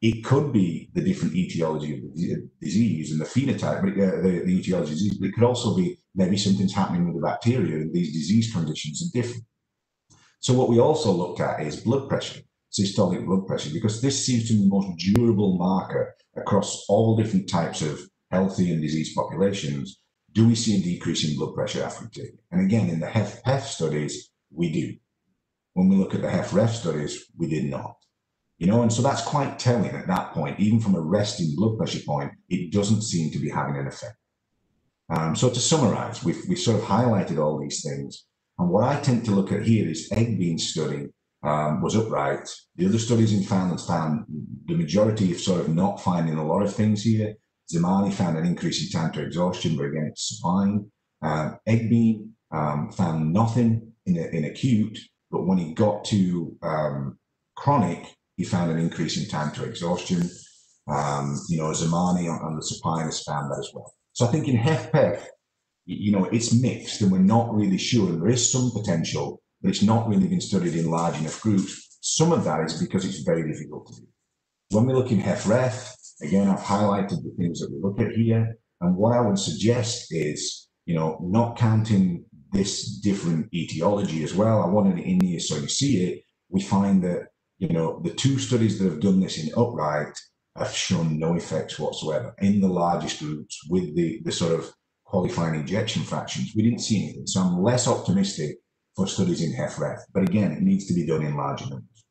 it could be the different etiology of the disease and the phenotype, but uh, the, the etiology of disease, but it could also be maybe something's happening with the bacteria and these disease conditions are different. So what we also looked at is blood pressure, systolic blood pressure, because this seems to be the most durable marker across all different types of healthy and diseased populations. Do we see a decrease in blood pressure after we take it? And again, in the H E F P E F studies, we do. When we look at the H E F R E F studies, we did not. You know, and so that's quite telling at that point. Even from a resting blood pressure point, it doesn't seem to be having an effect. Um, so to summarize, we've, we've sort of highlighted all these things. And what I tend to look at here is Egbene's study um, was upright. The other studies in Finland found the majority of sort of not finding a lot of things here. Zamani found an increase in time to exhaustion, but again, it's fine. Uh, Egbene um, found nothing in, a, in acute, but when he got to um, chronic, he found an increase in time to exhaustion. Um, you know, Zamani on, on the supine has found that as well. So I think in H E F P E F, you know, it's mixed and we're not really sure. There is some potential, but it's not really been studied in large enough groups. Some of that is because it's very difficult to do. When we look in H E F R E F, again, I've highlighted the things that we look at here. And what I would suggest is, you know, not counting this different etiology as well. I wanted it in here so you see it. We find that, you know, the two studies that have done this in upright have shown no effects whatsoever in the largest groups with the, the sort of qualifying ejection fractions. We didn't see anything. So I'm less optimistic for studies in H E F R E F. But again, it needs to be done in larger numbers.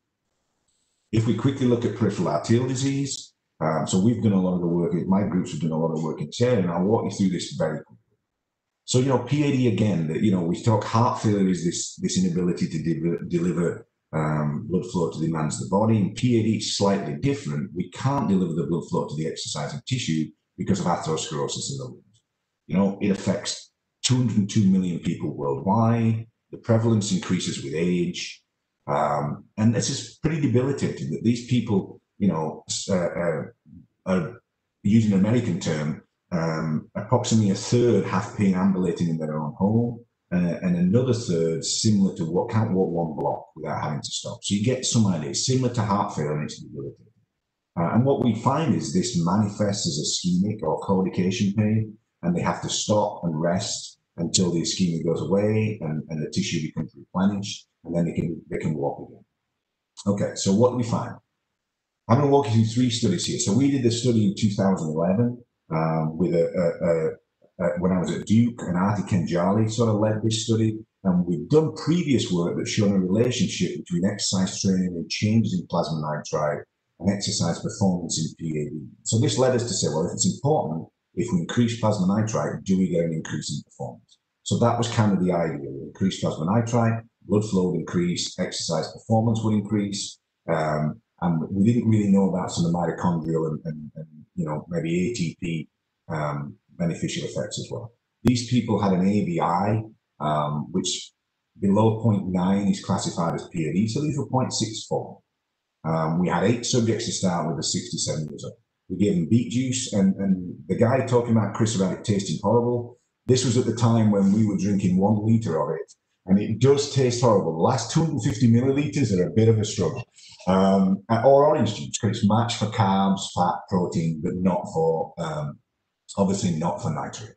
If we quickly look at peripheral arterial disease, um, so we've done a lot of the work, my groups have done a lot of work in this area, and I'll walk you through this very quickly. So, you know, P A D again, that, you know, we talk heart failure is this, this inability to de deliver um, blood flow to the demands of the body. And P A D is slightly different. We can't deliver the blood flow to the exercising tissue because of atherosclerosis in the lungs. You know, it affects two hundred two million people worldwide. The prevalence increases with age. Um, and this is pretty debilitating that these people, you know, uh, uh, are, using an American term, um, approximately a third have pain ambulating in their own home, uh, and another third similar to what can't walk one block without having to stop. So you get some idea, similar to heart failure, and it's debilitating. Uh, and what we find is this manifests as ischemic or claudication pain, and they have to stop and rest until the ischemia goes away and, and the tissue becomes replenished, and then they can they can walk again. Okay, so what do we find? I'm going to walk you through three studies here. So we did this study in two thousand eleven um, with a, a, a, a when I was at Duke, and Arti Kenjali sort of led this study, and we've done previous work that's shown a relationship between exercise training and changes in plasma nitrite and exercise performance in P A D. So this led us to say, well, if it's important, if we increase plasma nitrite, do we get an increase in performance? So that was kind of the idea. We increase plasma nitrite, blood flow would increase, exercise performance would increase, um, and we didn't really know about some of the mitochondrial and, and, and you know, maybe A T P um, beneficial effects as well. These people had an A B I, um, which below zero point nine is classified as P A D, so these were zero point six four. Um, we had eight subjects to start with, at sixty-seven years old. We gave them beet juice, and, and the guy talking about Chris about it tasting horrible, this was at the time when we were drinking one liter of it, and it does taste horrible. The last two hundred fifty milliliters are a bit of a struggle. Um, or orange juice, because it's matched for carbs, fat, protein, but not for, um, obviously not for nitrate.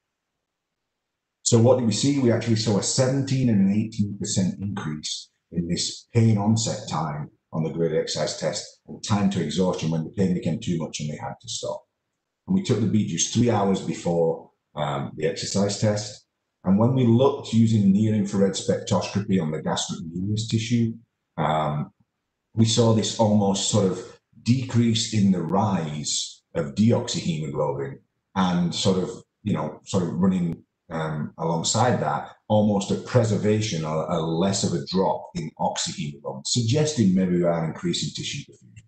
So what did we see? We actually saw a seventeen and an eighteen percent increase in this pain onset time on the graded exercise test and time to exhaustion when the pain became too much and they had to stop. And we took the beet juice three hours before um, the exercise test. And when we looked using near-infrared spectroscopy on the gastrocnemius tissue, um, we saw this almost sort of decrease in the rise of deoxyhemoglobin and sort of, you know, sort of running um, alongside that, almost a preservation or a less of a drop in oxyhemoglobin, suggesting maybe we are increasing tissue diffusion.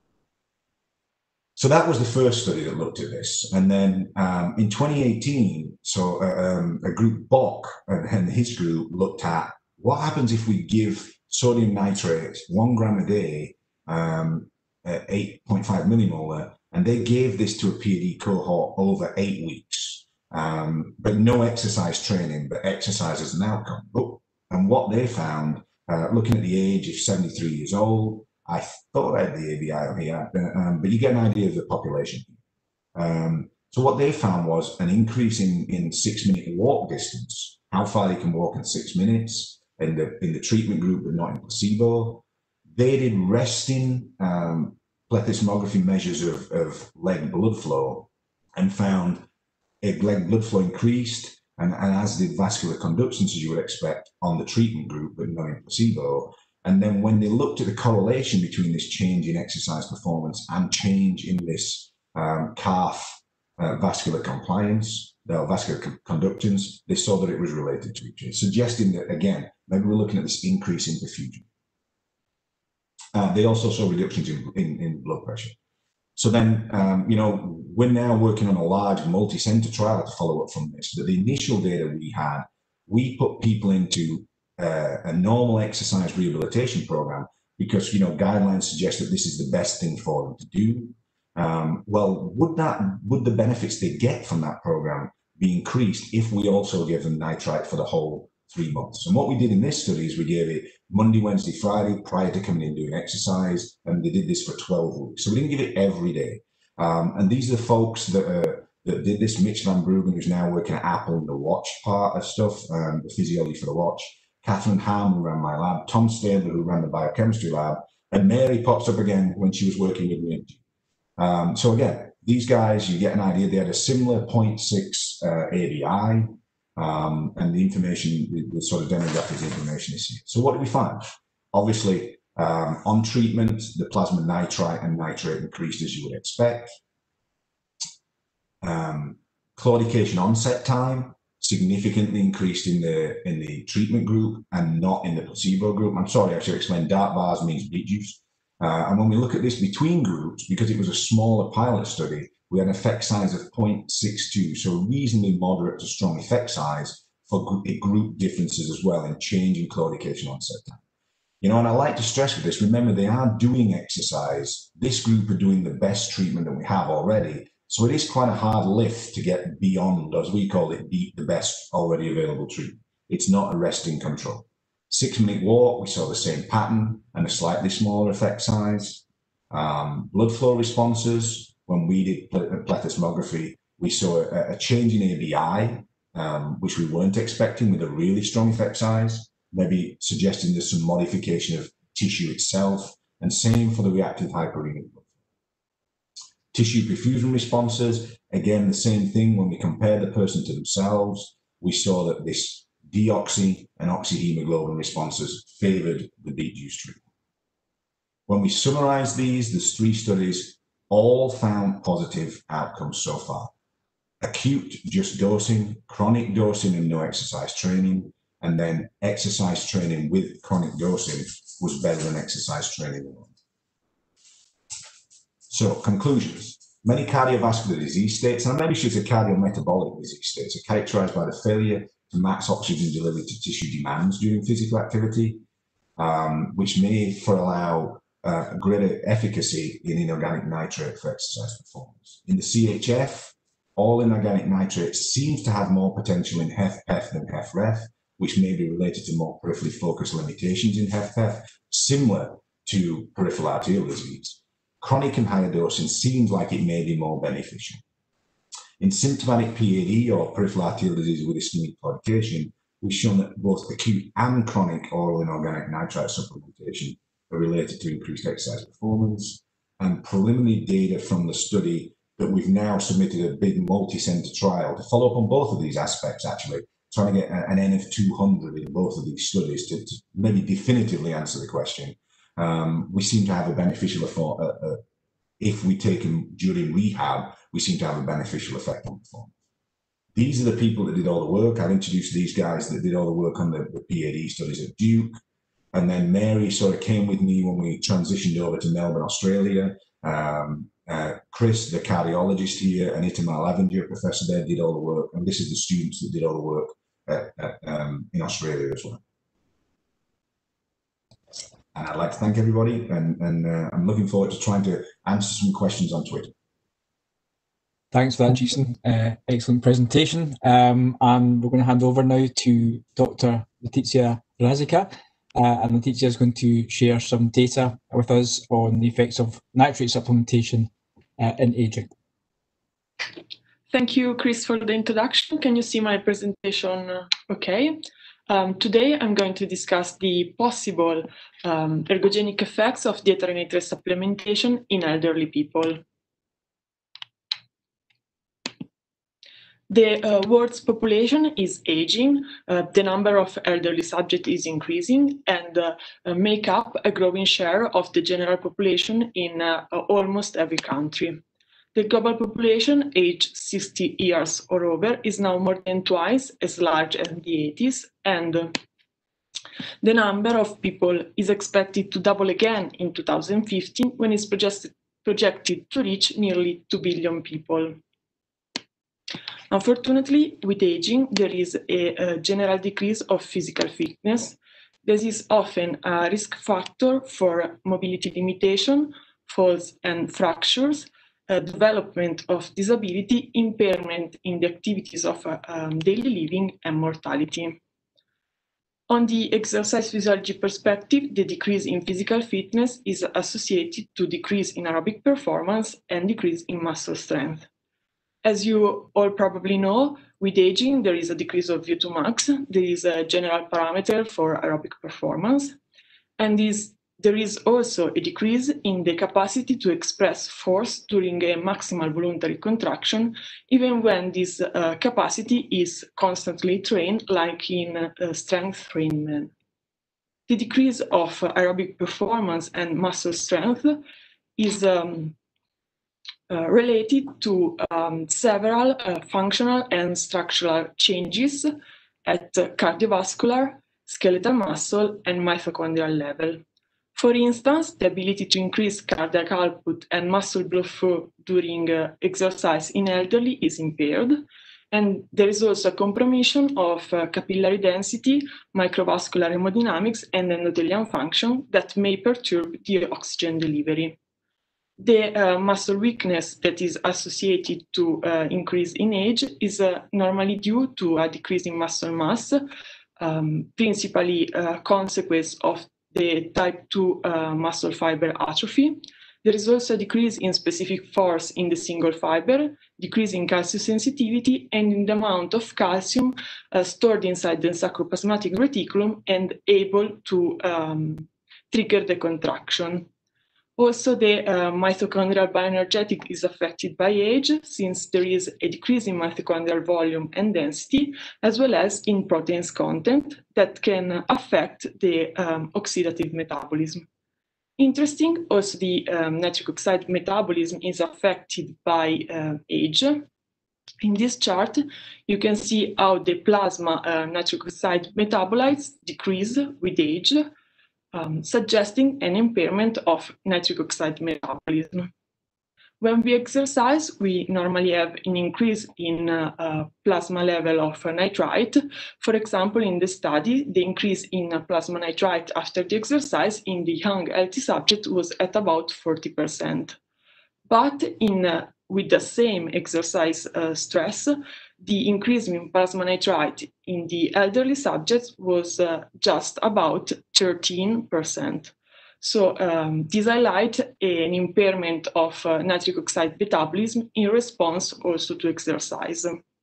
So that was the first study that looked at this. And then um, in twenty eighteen, so uh, um, a group, Bock and his group, looked at what happens if we give sodium nitrate, one gram a day, um, at eight point five millimolar, and they gave this to a P A D cohort over eight weeks, um, but no exercise training, but exercise as an outcome. And what they found, uh, looking at the age of seventy-three years old, I thought I had the A B I on here, um, but you get an idea of the population. Um, so what they found was an increase in, in six-minute walk distance, how far they can walk in six minutes in the in the treatment group, but not in placebo. They did resting um, plethysmography measures of, of leg blood flow and found a leg blood flow increased, and, and as did vascular conductance, as you would expect, on the treatment group, but not in placebo. And then when they looked at the correlation between this change in exercise performance and change in this um, calf uh, vascular compliance, the vascular conductance, they saw that it was related to each other, suggesting that, again, maybe we're looking at this increase in perfusion. Uh, they also saw reductions in, in, in blood pressure. So then, um, you know, we're now working on a large multi-center trial to follow up from this. But the initial data we had, we put people into uh, a normal exercise rehabilitation program because, you know, guidelines suggest that this is the best thing for them to do. Um, well, would that, would the benefits they get from that program be increased if we also give them nitrite for the whole three months? And what we did in this study is we gave it Monday, Wednesday, Friday prior to coming in and doing exercise, and they did this for twelve weeks. So we didn't give it every day. Um, and these are the folks that, uh, that did this. Mitch Van Bruggen, who's now working at Apple in the watch part of stuff, um, the physiology for the watch. Catherine Ham, who ran my lab. Tom Stabler, who ran the biochemistry lab. And Mary pops up again when she was working with me. Um, so again, these guys, you get an idea, they had a similar zero point six uh, A B I. Um, and the information, the, the sort of demographic information is here. So what do we find? Obviously, um, on treatment, the plasma nitrite and nitrate increased as you would expect. Um, claudication onset time significantly increased in the in the treatment group and not in the placebo group. I'm sorry, I should explain. Dark bars means beet juice. Uh, and when we look at this between groups, because it was a smaller pilot study, we had an effect size of zero point six two, so reasonably moderate to strong effect size for group differences as well in change in claudication onset time. You know, and I like to stress with this, remember they are doing exercise. This group are doing the best treatment that we have already. So it is quite a hard lift to get beyond, as we call it, beat the best already available treatment. It's not a resting control. Six minute walk, we saw the same pattern and a slightly smaller effect size. Um, blood flow responses, when we did plethysmography, we saw a, a change in A B I, um, which we weren't expecting, with a really strong effect size, maybe suggesting there's some modification of tissue itself, and same for the reactive hyperemic. Tissue perfusion responses, again, the same thing. When we compared the person to themselves, we saw that this deoxy and oxyhemoglobin responses favored the beet juice treatment. When we summarize these, there's three studies, all found positive outcomes so far. Acute, just dosing, chronic dosing and no exercise training, and then exercise training with chronic dosing was better than exercise training alone. So, conclusions. Many cardiovascular disease states, and maybe should say cardiometabolic disease states, are characterized by the failure to max oxygen delivery to tissue demands during physical activity, um, which may for allow uh, greater efficacy in inorganic nitrate for exercise performance. In the C H F, all inorganic nitrates seems to have more potential in H F P E F than H F ref, which may be related to more peripherally focused limitations in H F P E F, similar to peripheral arterial disease. Chronic and higher dosing seems like it may be more beneficial. In symptomatic P A D, or peripheral arterial disease with ischemic claudication, we've shown that both acute and chronic oral inorganic nitrite supplementation are related to increased exercise performance. And preliminary data from the study that we've now submitted a big multi-center trial to follow up on both of these aspects, actually, trying to get an N of two hundred in both of these studies to, to maybe definitively answer the question. Um, we seem to have a beneficial effect, uh, uh, if we take them during rehab, we seem to have a beneficial effect on performance. These are the people that did all the work. I've introduced these guys that did all the work on the, the P A D studies at Duke. And then Mary sort of came with me when we transitioned over to Melbourne, Australia. Um, uh, Chris, the cardiologist here, and Itamar Lavenger, professor there, did all the work. And this is the students that did all the work at, at, um, in Australia as well. And I'd like to thank everybody, and, and uh, I'm looking forward to trying to answer some questions on Twitter. Thanks for that, Jason. Uh, excellent presentation. Um, and we're going to hand over now to Doctor Letizia Rasica. uh, and the teacher is going to share some data with us on the effects of nitrate supplementation uh, in ageing. Thank you, Chris, for the introduction. Can you see my presentation? Okay. Um, today, I'm going to discuss the possible um, ergogenic effects of dietary nitrate supplementation in elderly people. The uh, world's population is aging, uh, the number of elderly subjects is increasing, and uh, uh, make up a growing share of the general population in uh, almost every country. The global population, aged sixty years or over, is now more than twice as large as in the eighties, and uh, the number of people is expected to double again in two thousand fifteen, when it's projected, projected to reach nearly two billion people. Unfortunately, with aging, there is a, a general decrease of physical fitness. This is often a risk factor for mobility limitation, falls and fractures, uh, development of disability, impairment in the activities of uh, um, daily living, and mortality. On the exercise physiology perspective, the decrease in physical fitness is associated to decrease in aerobic performance and decrease in muscle strength. As you all probably know, with aging, there is a decrease of V O two max. There is a general parameter for aerobic performance. And this, there is also a decrease in the capacity to express force during a maximal voluntary contraction, even when this uh, capacity is constantly trained, like in uh, strength training. The decrease of aerobic performance and muscle strength is um, Uh, related to um, several uh, functional and structural changes at uh, cardiovascular, skeletal muscle, and mitochondrial level. For instance, the ability to increase cardiac output and muscle blood flow during uh, exercise in elderly is impaired. And there is also a compromission of uh, capillary density, microvascular hemodynamics, and endothelial function that may perturb the oxygen delivery. The uh, muscle weakness that is associated to uh, increase in age is uh, normally due to a decrease in muscle mass, um, principally a consequence of the type two uh, muscle fiber atrophy. There is also a decrease in specific force in the single fiber, decrease in calcium sensitivity, and in the amount of calcium uh, stored inside the sacroplasmatic reticulum and able to um, trigger the contraction. Also, the uh, mitochondrial bioenergetic is affected by age, since there is a decrease in mitochondrial volume and density, as well as in proteins content that can affect the um, oxidative metabolism. Interesting, also the um, nitric oxide metabolism is affected by uh, age. In this chart, you can see how the plasma uh, nitric oxide metabolites decrease with age, Um, suggesting an impairment of nitric oxide metabolism. When we exercise, we normally have an increase in uh, uh, plasma level of uh, nitrite. For example, in the study, the increase in uh, plasma nitrite after the exercise in the young healthy subject was at about forty percent. But in, uh, with the same exercise uh, stress, the increase in plasma nitrite in the elderly subjects was uh, just about thirteen percent. So um, this highlights an impairment of uh, nitric oxide metabolism in response also to exercise.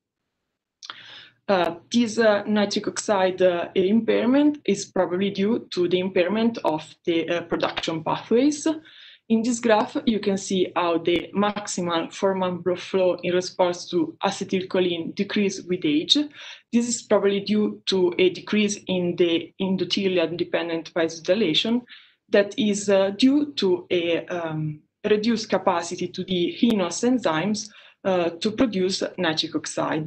Uh, this uh, nitric oxide uh, impairment is probably due to the impairment of the uh, production pathways. In this graph, you can see how the maximal four-man blood flow in response to acetylcholine decreases with age. This is probably due to a decrease in the endothelial-dependent vasodilation that is uh, due to a um, reduced capacity to the E N O S enzymes uh, to produce nitric oxide.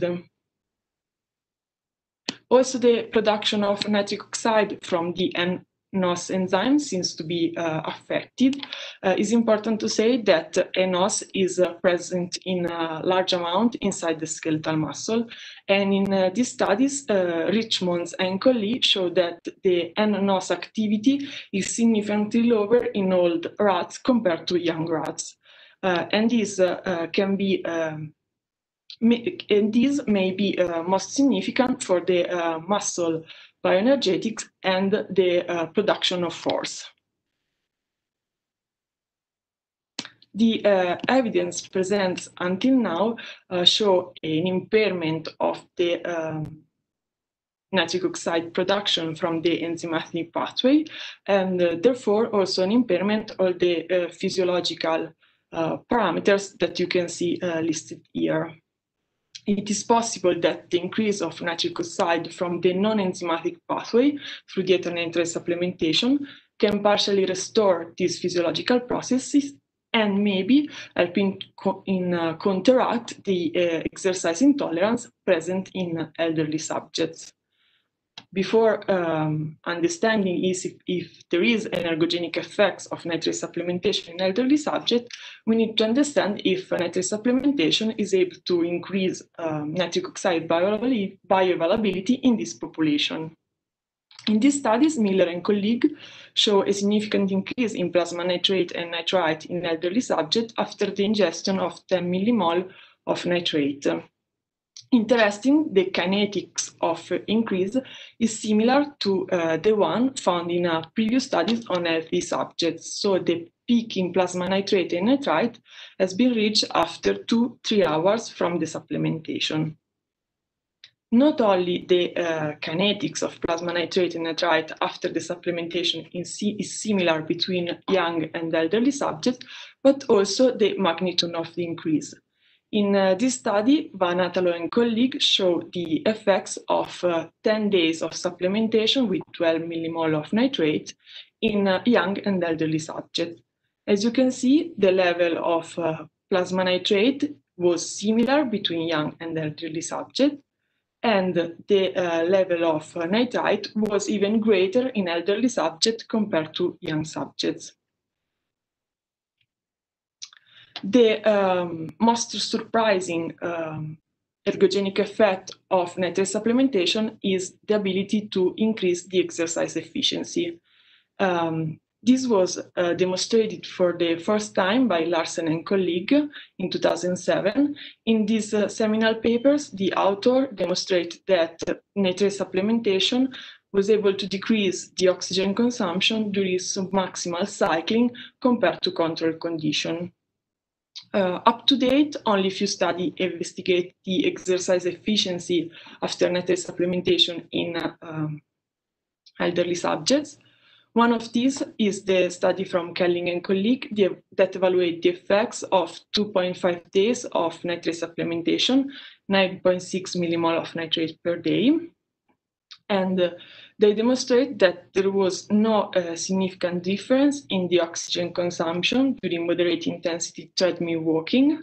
Also, the production of nitric oxide from the N N O S enzyme seems to be uh, affected. Uh, it's important to say that N O S is uh, present in a large amount inside the skeletal muscle. And in uh, these studies, uh, Richmonds and colleagues show that the N N O S activity is significantly lower in old rats compared to young rats. Uh, and this uh, uh, can be um, and this may be uh, most significant for the uh, muscle bioenergetics, and the uh, production of force. The uh, evidence presents until now uh, show an impairment of the um, nitric oxide production from the enzymatic pathway, and uh, therefore also an impairment of the uh, physiological uh, parameters that you can see uh, listed here. It is possible that the increase of nitric oxide from the non-enzymatic pathway through dietary supplementation can partially restore these physiological processes and maybe help in, in uh, counteract the uh, exercise intolerance present in elderly subjects. Before um, understanding is if, if there is an ergogenic effects of nitrate supplementation in elderly subjects, we need to understand if nitrate supplementation is able to increase um, nitric oxide bioavailability in this population. In these studies, Miller and colleagues show a significant increase in plasma nitrate and nitrite in elderly subjects after the ingestion of ten millimole of nitrate. Interesting, the kinetics of increase is similar to uh, the one found in uh, previous studies on healthy subjects. So the peak in plasma nitrate and nitrite has been reached after two, three hours from the supplementation. Not only the uh, kinetics of plasma nitrate and nitrite after the supplementation is, is similar between young and elderly subjects, but also the magnitude of the increase. In uh, this study, Van Attalo and colleagues show the effects of uh, ten days of supplementation with twelve millimole of nitrate in uh, young and elderly subjects. As you can see, the level of uh, plasma nitrate was similar between young and elderly subjects, and the uh, level of uh, nitrite was even greater in elderly subjects compared to young subjects. The um, most surprising um, ergogenic effect of nitrate supplementation is the ability to increase the exercise efficiency. Um, this was uh, demonstrated for the first time by Larsen and colleagues in two thousand seven. In these uh, seminal papers, the author demonstrated that uh, nitrate supplementation was able to decrease the oxygen consumption during submaximal cycling compared to control condition. Uh, up to date, only few studies investigate the exercise efficiency after nitrate supplementation in uh, um, elderly subjects. One of these is the study from Kelling and colleagues that evaluate the effects of two point five days of nitrate supplementation, nine point six millimole of nitrate per day. And uh, they demonstrate that there was no uh, significant difference in the oxygen consumption during moderate intensity treadmill walking,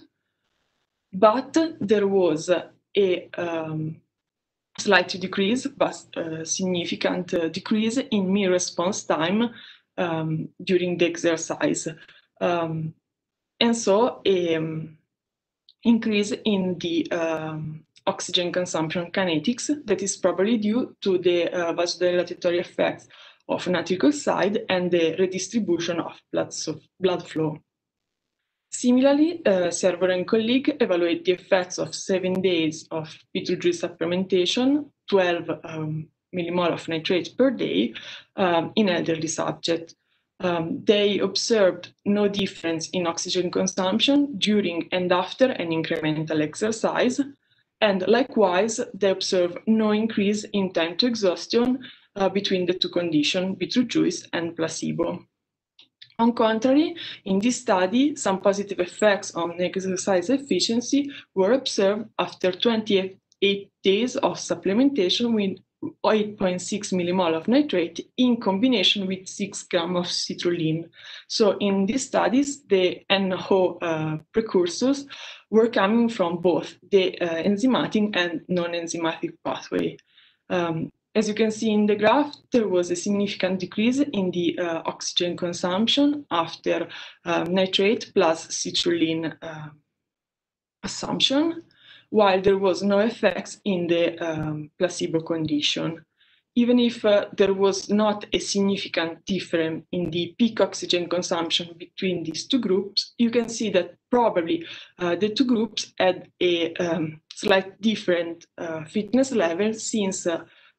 but there was a um, slight decrease, but uh, significant uh, decrease in mean response time um, during the exercise. Um, and so a um, increase in the um, oxygen consumption kinetics that is probably due to the uh, vasodilatory effects of nitric oxide and the redistribution of blood, so blood flow. Similarly, uh, Server and colleagues evaluate the effects of seven days of P two G supplementation, twelve um, millimole of nitrate per day um, in elderly subjects. Um, they observed no difference in oxygen consumption during and after an incremental exercise, and likewise, they observed no increase in time to exhaustion uh, between the two conditions, Betelgeuse and placebo. On contrary, in this study, some positive effects on exercise efficiency were observed after twenty-eight days of supplementation with eight point six millimole of nitrate in combination with six grams of citrulline. So in these studies, the N O uh, precursors were coming from both the uh, enzymatic and non-enzymatic pathway. Um, As you can see in the graph, there was a significant decrease in the uh, oxygen consumption after uh, nitrate plus citrulline uh, assumption, while there was no effects in the um, placebo condition. Even if uh, there was not a significant difference in the peak oxygen consumption between these two groups, you can see that probably uh, the two groups had a um, slight different uh, fitness level, since uh,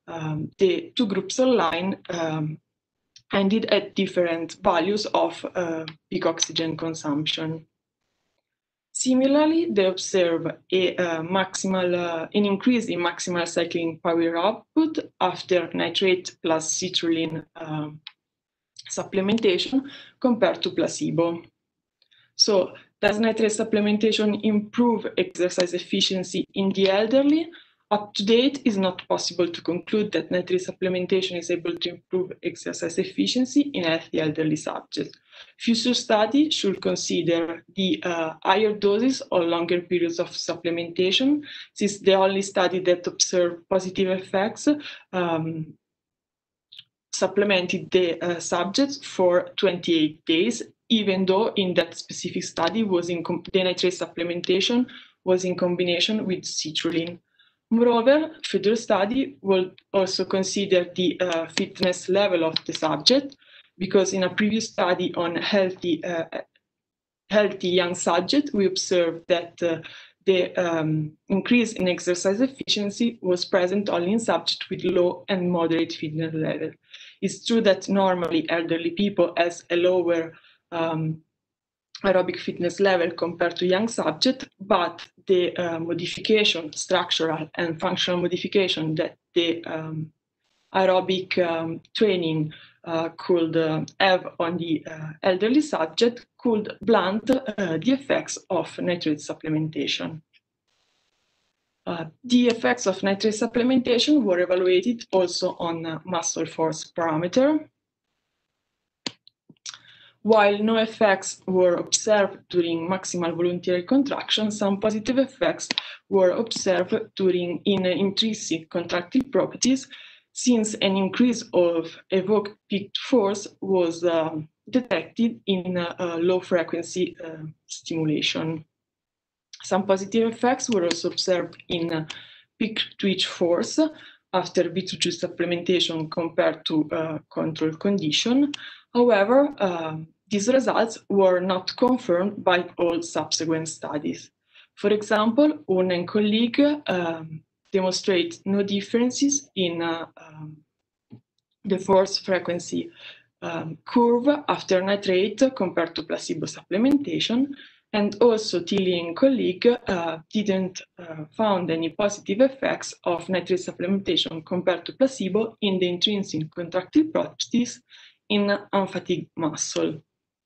um, the two groups online um, ended at different values of uh, peak oxygen consumption. Similarly, they observe a uh, maximal, uh, an increase in maximal cycling power output after nitrate plus citrulline uh, supplementation compared to placebo. So, does nitrate supplementation improve exercise efficiency in the elderly? Up to date, it is not possible to conclude that nitrate supplementation is able to improve exercise efficiency in healthy elderly subjects. Future studies should consider the uh, higher doses or longer periods of supplementation, since the only study that observed positive effects um, supplemented the uh, subjects for twenty-eight days, even though in that specific study was in the nitrate supplementation was in combination with citrulline. Moreover, further study will also consider the uh, fitness level of the subject, because in a previous study on healthy, uh, healthy young subjects, we observed that uh, the um, increase in exercise efficiency was present only in subjects with low and moderate fitness level. It's true that normally elderly people has a lower um, aerobic fitness level compared to young subjects, but the uh, modification, structural and functional modification that the um, aerobic um, training uh, could uh, have on the uh, elderly subject could blunt uh, the effects of nitrate supplementation. Uh, the effects of nitrate supplementation were evaluated also on uh, muscle force parameter. While no effects were observed during maximal voluntary contraction, some positive effects were observed during in intrinsic contractile properties, since an increase of evoked peak force was uh, detected in uh, uh, low-frequency uh, stimulation. Some positive effects were also observed in uh, peak twitch force after B two G supplementation compared to uh, control condition. However, uh, these results were not confirmed by all subsequent studies. For example, One and colleague um, demonstrate no differences in uh, um, the force frequency um, curve after nitrate compared to placebo supplementation, and also Tilly and colleague uh, didn't uh, found any positive effects of nitrate supplementation compared to placebo in the intrinsic contractile properties in unfatigued muscle.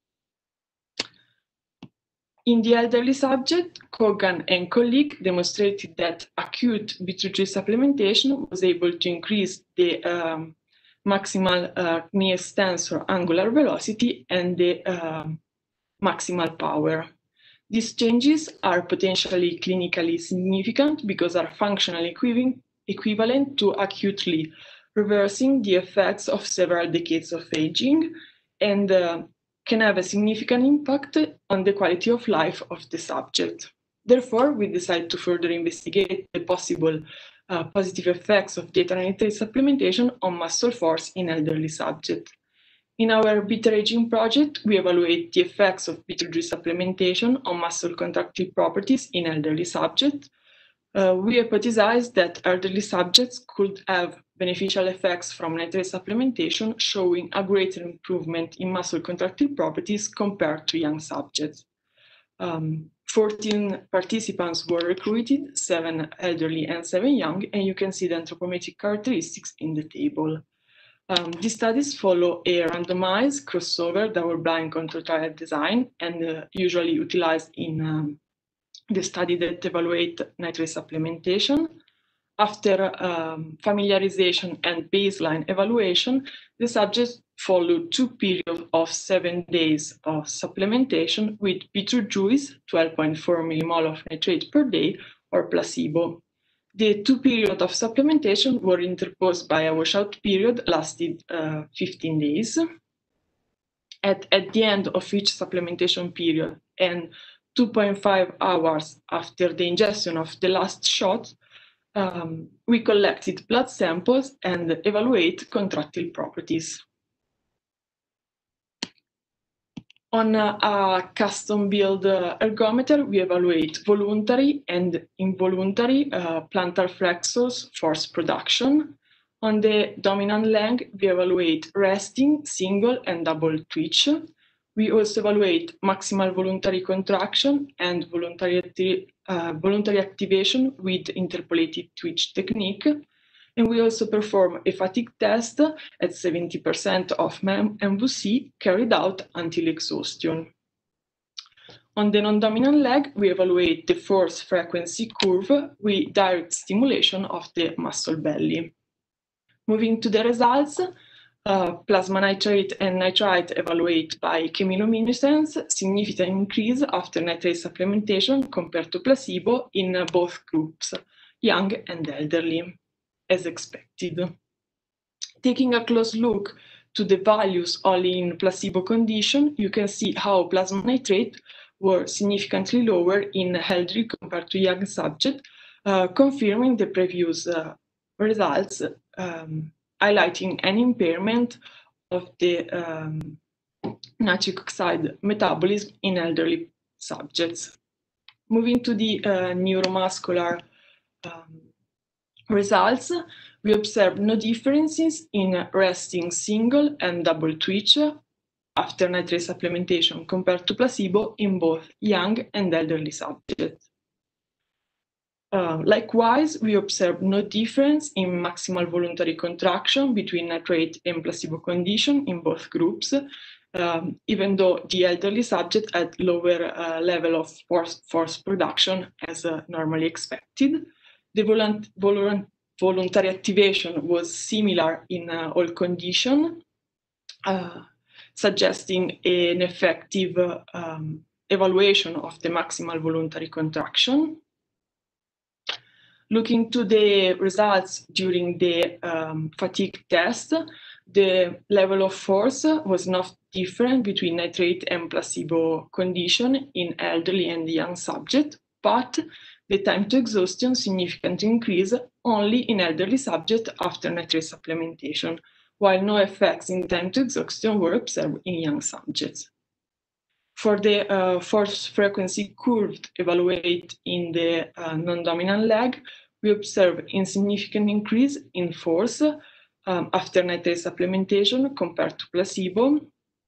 In the elderly subject, Kogan and colleague demonstrated that acute B two G supplementation was able to increase the um, maximal uh, Knies tensor angular velocity and the uh, maximal power. These changes are potentially clinically significant because are functionally equivalent to acutely reversing the effects of several decades of aging, and uh, can have a significant impact on the quality of life of the subject. Therefore, we decided to further investigate the possible uh, positive effects of beta nitrate supplementation on muscle force in elderly subjects. In our beta aging project, we evaluate the effects of B two G supplementation on muscle contractile properties in elderly subjects. Uh, we hypothesized that elderly subjects could have beneficial effects from nitrate supplementation, showing a greater improvement in muscle contractile properties compared to young subjects. Um, fourteen participants were recruited, seven elderly and seven young, and you can see the anthropometric characteristics in the table. Um, these studies follow a randomized crossover double-blind control trial design and uh, usually utilized in um, the study that evaluate nitrate supplementation. After um, familiarization and baseline evaluation, the subjects followed two periods of seven days of supplementation with Betelgeuse, twelve point four millimole of nitrate per day, or placebo. The two periods of supplementation were interposed by a washout period lasted uh, fifteen days. At, at the end of each supplementation period and two point five hours after the ingestion of the last shot, um, we collected blood samples and evaluate contractile properties. On a, a custom-built uh, ergometer, we evaluate voluntary and involuntary uh, plantar flexors force production. On the dominant leg, we evaluate resting, single, and double twitch. We also evaluate maximal voluntary contraction and voluntary, uh, voluntary activation with interpolated twitch technique. And we also perform a fatigue test at seventy percent of M V C carried out until exhaustion. On the non-dominant leg, we evaluate the force frequency curve with direct stimulation of the muscle belly. Moving to the results, uh, plasma nitrate and nitrite evaluate by chemiluminescence significant increase after nitrate supplementation compared to placebo in uh, both groups, young and elderly, as expected. Taking a close look to the values only in placebo condition, you can see how plasma nitrate were significantly lower in elderly compared to young subjects, uh, confirming the previous uh, results, um, highlighting an impairment of the um, nitric oxide metabolism in elderly subjects. Moving to the uh, neuromuscular um, results, we observed no differences in resting single and double twitch after nitrate supplementation compared to placebo in both young and elderly subjects. Uh, likewise, we observed no difference in maximal voluntary contraction between nitrate and placebo condition in both groups, um, even though the elderly subject had lower uh, level of force, force production as uh, normally expected. The volunt volunt voluntary activation was similar in uh, all conditions, uh, suggesting an effective uh, um, evaluation of the maximal voluntary contraction. Looking to the results during the um, fatigue test, the level of force was not different between nitrate and placebo condition in elderly and young subjects, but the time to exhaustion significantly increased only in elderly subjects after nitrate supplementation, while no effects in time to exhaustion were observed in young subjects. For the uh, force frequency curve evaluated in the uh, non-dominant leg, we observe insignificant increase in force um, after nitrate supplementation compared to placebo,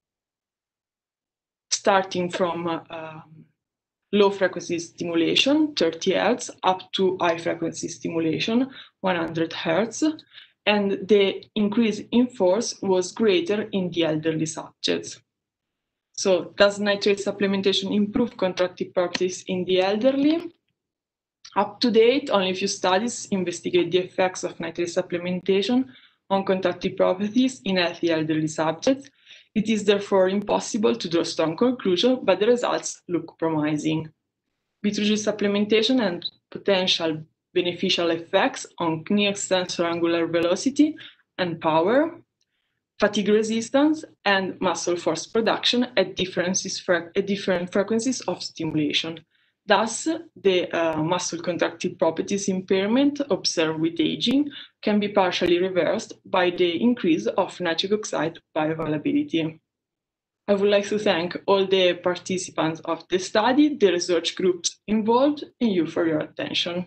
starting from uh, um, low frequency stimulation, thirty hertz, up to high frequency stimulation, one hundred hertz, and the increase in force was greater in the elderly subjects. So, does nitrate supplementation improve contractive properties in the elderly? Up to date, only a few studies investigate the effects of nitrate supplementation on contractive properties in healthy elderly subjects. It is therefore impossible to draw strong conclusions, but the results look promising. B two G supplementation and potential beneficial effects on knee extensor angular velocity and power, fatigue resistance, and muscle force production at, at different frequencies of stimulation. Thus, the uh, muscle contractive properties impairment observed with aging can be partially reversed by the increase of nitric oxide bioavailability. I would like to thank all the participants of the study, the research groups involved, and you for your attention.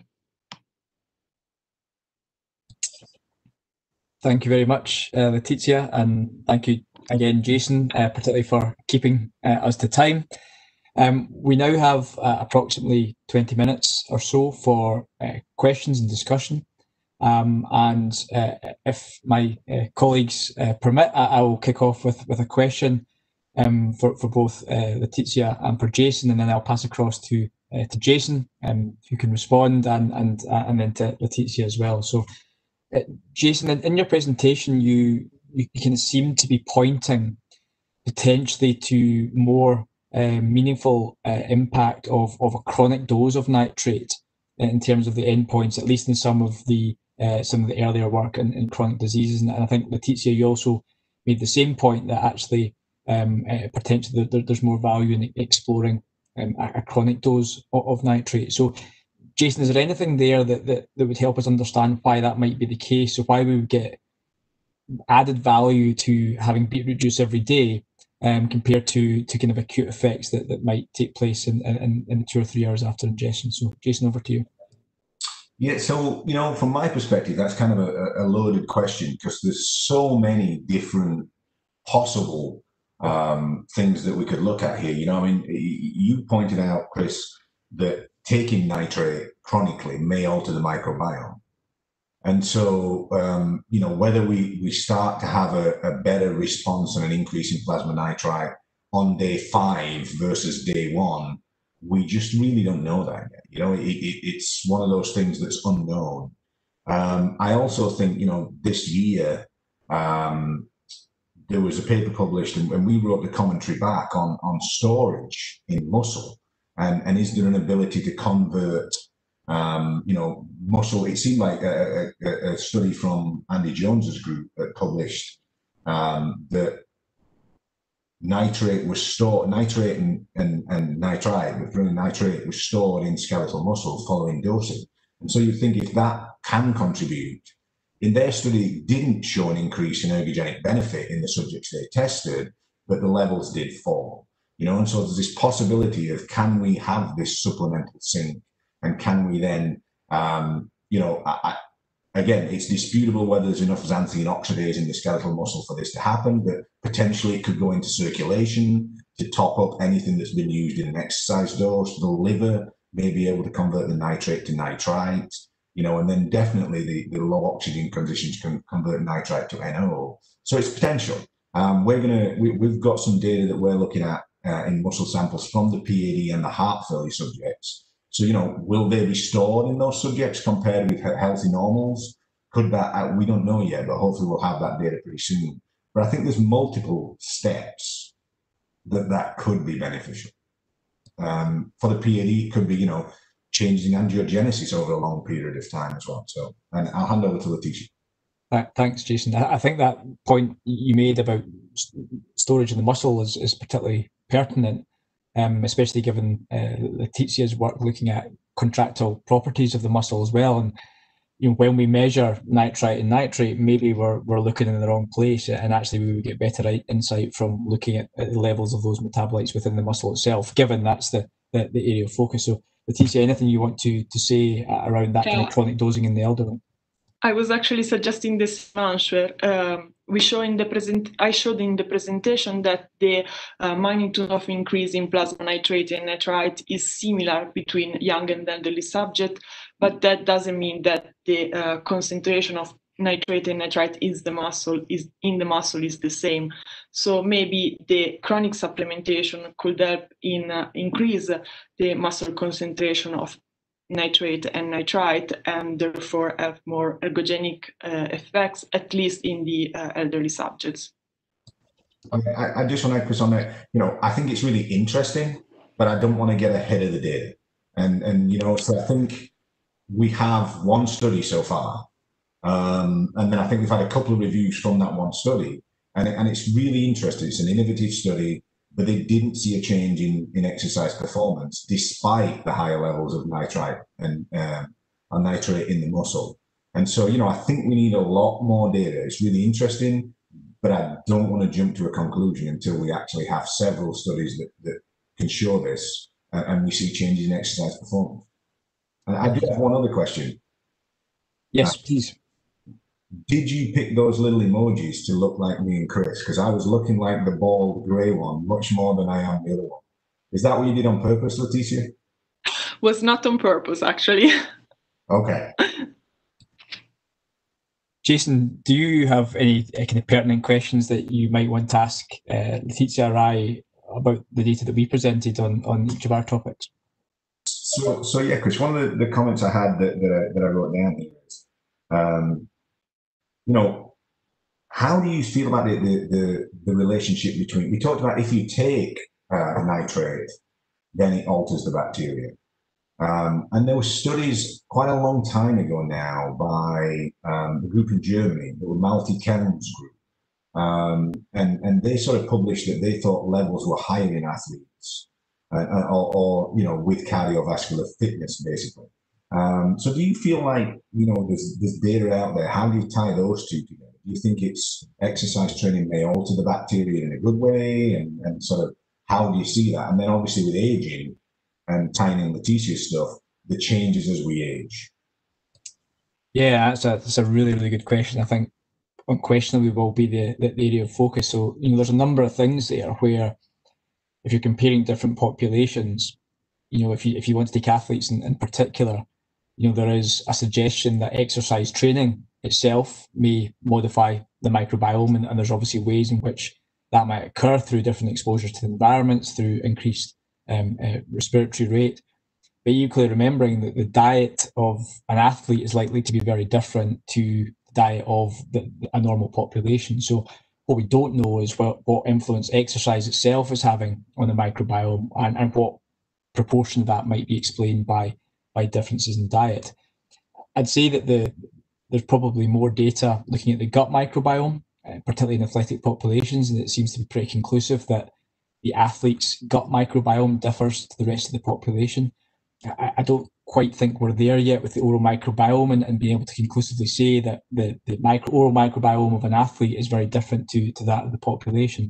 Thank you very much, uh, Letizia, and thank you again, Jason, uh, particularly for keeping uh, us to time. Um, we now have uh, approximately twenty minutes or so for uh, questions and discussion. Um, and uh, if my uh, colleagues uh, permit, I, I will kick off with, with a question um, for, for both uh, Letizia and for Jason, and then I'll pass across to uh, to Jason, um, who can respond, and and uh, and then to Letizia as well. So, uh, Jason, in, in your presentation, you you kind of seem to be pointing potentially to more uh, meaningful uh, impact of of a chronic dose of nitrate in terms of the endpoints, at least in some of the uh, some of the earlier work in, in chronic diseases. And I think, Letizia, you also made the same point that actually um, uh, potentially there, there's more value in exploring um, a, a chronic dose of, of nitrate. So, Jason, is there anything there that, that, that would help us understand why that might be the case, or why we would get added value to having beetroot juice every day um, compared to, to kind of acute effects that, that might take place in, in, in two or three hours after ingestion? So, Jason, over to you. Yeah, so, you know, from my perspective, that's kind of a, a loaded question because there's so many different possible um, things that we could look at here. You know, I mean, you pointed out, Chris, that taking nitrate chronically may alter the microbiome. And so, um, you know, whether we, we start to have a, a better response and an increase in plasma nitrite on day five versus day one, we just really don't know that yet. You know, it, it, it's one of those things that's unknown. Um, I also think, you know, this year, um, there was a paper published and, and we wrote the commentary back on, on storage in muscle and, and is there an ability to convert um, you know, muscle. It seemed like a, a, a study from Andy Jones's group that published um, that nitrate was stored, nitrate and, and, and nitrite, with nitrate was stored in skeletal muscle following dosing. And so you think if that can contribute, in their study didn't show an increase in ergogenic benefit in the subjects they tested, but the levels did fall. You know, and so there's this possibility of can we have this supplemental zinc, and can we then, um, you know, I, I, again, it's disputable whether there's enough xanthine oxidase in the skeletal muscle for this to happen, but potentially it could go into circulation to top up anything that's been used in an exercise dose. The liver may be able to convert the nitrate to nitrite. You know, and then definitely the, the low oxygen conditions can convert nitrite to N O. So it's potential. Um, we're gonna, we, we've got some data that we're looking at uh, in muscle samples from the P A D and the heart failure subjects. So, you know, will they be stored in those subjects compared with healthy normals? Could that, uh, we don't know yet, but hopefully we'll have that data pretty soon. But I think there's multiple steps that that could be beneficial. Um, for the P A D, it could be, you know, changing angiogenesis over a long period of time as well. So, and I'll hand over to Letitia. Thanks, Jason. I think that point you made about storage in the muscle is, is particularly pertinent, um, especially given uh, Letitia's work looking at contractile properties of the muscle as well. And you know, when we measure nitrite and nitrate, maybe we're we're looking in the wrong place, and actually we would get better insight from looking at, at the levels of those metabolites within the muscle itself, given that's the, the, the area of focus. So, Letitia, anything you want to to say around that yeah. kind of chronic dosing in the elderly? I was actually suggesting this answer. Um, we show in the present. I showed in the presentation that the uh, magnitude of increase in plasma nitrate and nitrite is similar between young and elderly subjects, but that doesn't mean that the uh, concentration of nitrate and nitrite is the muscle is in the muscle is the same. So maybe the chronic supplementation could help in uh, increase the muscle concentration of nitrate and nitrite, and therefore have more ergogenic uh, effects, at least in the uh, elderly subjects. I, I just want to, Chris, on that, you know, I think it's really interesting, but I don't want to get ahead of the data. And, and you know, so I think we have one study so far. Um, and then I think we've had a couple of reviews from that one study. And, and it's really interesting. It's an innovative study, but they didn't see a change in, in exercise performance despite the higher levels of nitrite and, um, and nitrate in the muscle. And so, you know, I think we need a lot more data. It's really interesting, but I don't want to jump to a conclusion until we actually have several studies that, that can show this uh, and we see changes in exercise performance. And I do have one other question. Yes, uh, please. Did you pick those little emojis to look like me and Chris? Because I was looking like the bald grey one much more than I am the other one. Is that what you did on purpose, Letitia? Was not on purpose, actually. Okay. Jason, do you have any kind of pertinent questions that you might want to ask uh, Letitia or I about the data that we presented on, on each of our topics? So, so yeah, Chris, one of the, the comments I had that, that, I, that I wrote down here is, um, you know, how do you feel about the, the, the, the relationship between, we talked about if you take uh, nitrate, then it alters the bacteria. Um, and there were studies quite a long time ago now by um, the group in Germany, the Malte Kelm's group. Um, and, and they sort of published that they thought levels were higher in athletes uh, or, or, you know, with cardiovascular fitness, basically. Um, so do you feel like, you know, there's, there's data out there? How do you tie those two together? Do you think it's exercise training may alter the bacteria in a good way? And, and sort of how do you see that? And then obviously with aging and tying in Letitia's stuff, the changes as we age. Yeah, that's a, that's a really, really good question. I think unquestionably will be the, the, the area of focus. So, you know, there's a number of things there where if you're comparing different populations, you know, if you if you want to take athletes in, in particular, you know, there is a suggestion that exercise training itself may modify the microbiome, and, and there's obviously ways in which that might occur through different exposures to the environments, through increased um, uh, respiratory rate. But equally remembering that the diet of an athlete is likely to be very different to the diet of the, a normal population. So what we don't know is what, what influence exercise itself is having on the microbiome, and, and what proportion of that might be explained by by differences in diet. I'd say that the there's probably more data looking at the gut microbiome, uh, particularly in athletic populations, and it seems to be pretty conclusive that the athlete's gut microbiome differs to the rest of the population. I, I don't quite think we're there yet with the oral microbiome and, and being able to conclusively say that the, the micro, oral microbiome of an athlete is very different to, to that of the population.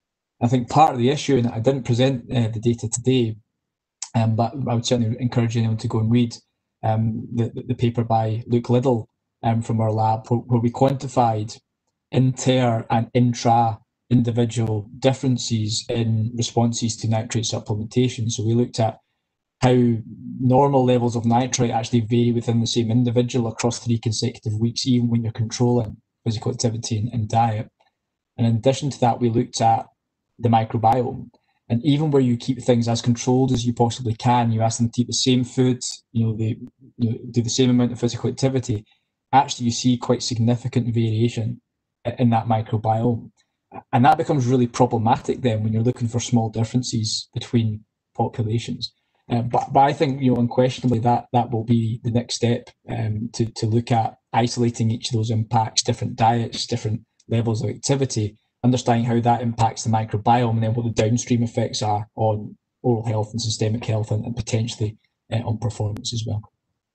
I think part of the issue, and I didn't present uh, the data today, um, but I would certainly encourage anyone to go and read um, the, the paper by Luke Liddell um, from our lab, where, where we quantified inter and intra individual differences in responses to nitrate supplementation. So we looked at how normal levels of nitrate actually vary within the same individual across three consecutive weeks, even when you're controlling physical activity and, and diet. And in addition to that, we looked at the microbiome. And even where you keep things as controlled as you possibly can, you ask them to eat the same food, you know, they you know, do the same amount of physical activity, actually you see quite significant variation in that microbiome. And that becomes really problematic then when you're looking for small differences between populations. Uh, but, but I think, you know, unquestionably that that will be the next step um, to, to look at isolating each of those impacts, different diets, different levels of activity, understanding how that impacts the microbiome, and then what the downstream effects are on oral health and systemic health, and, and potentially uh, on performance as well.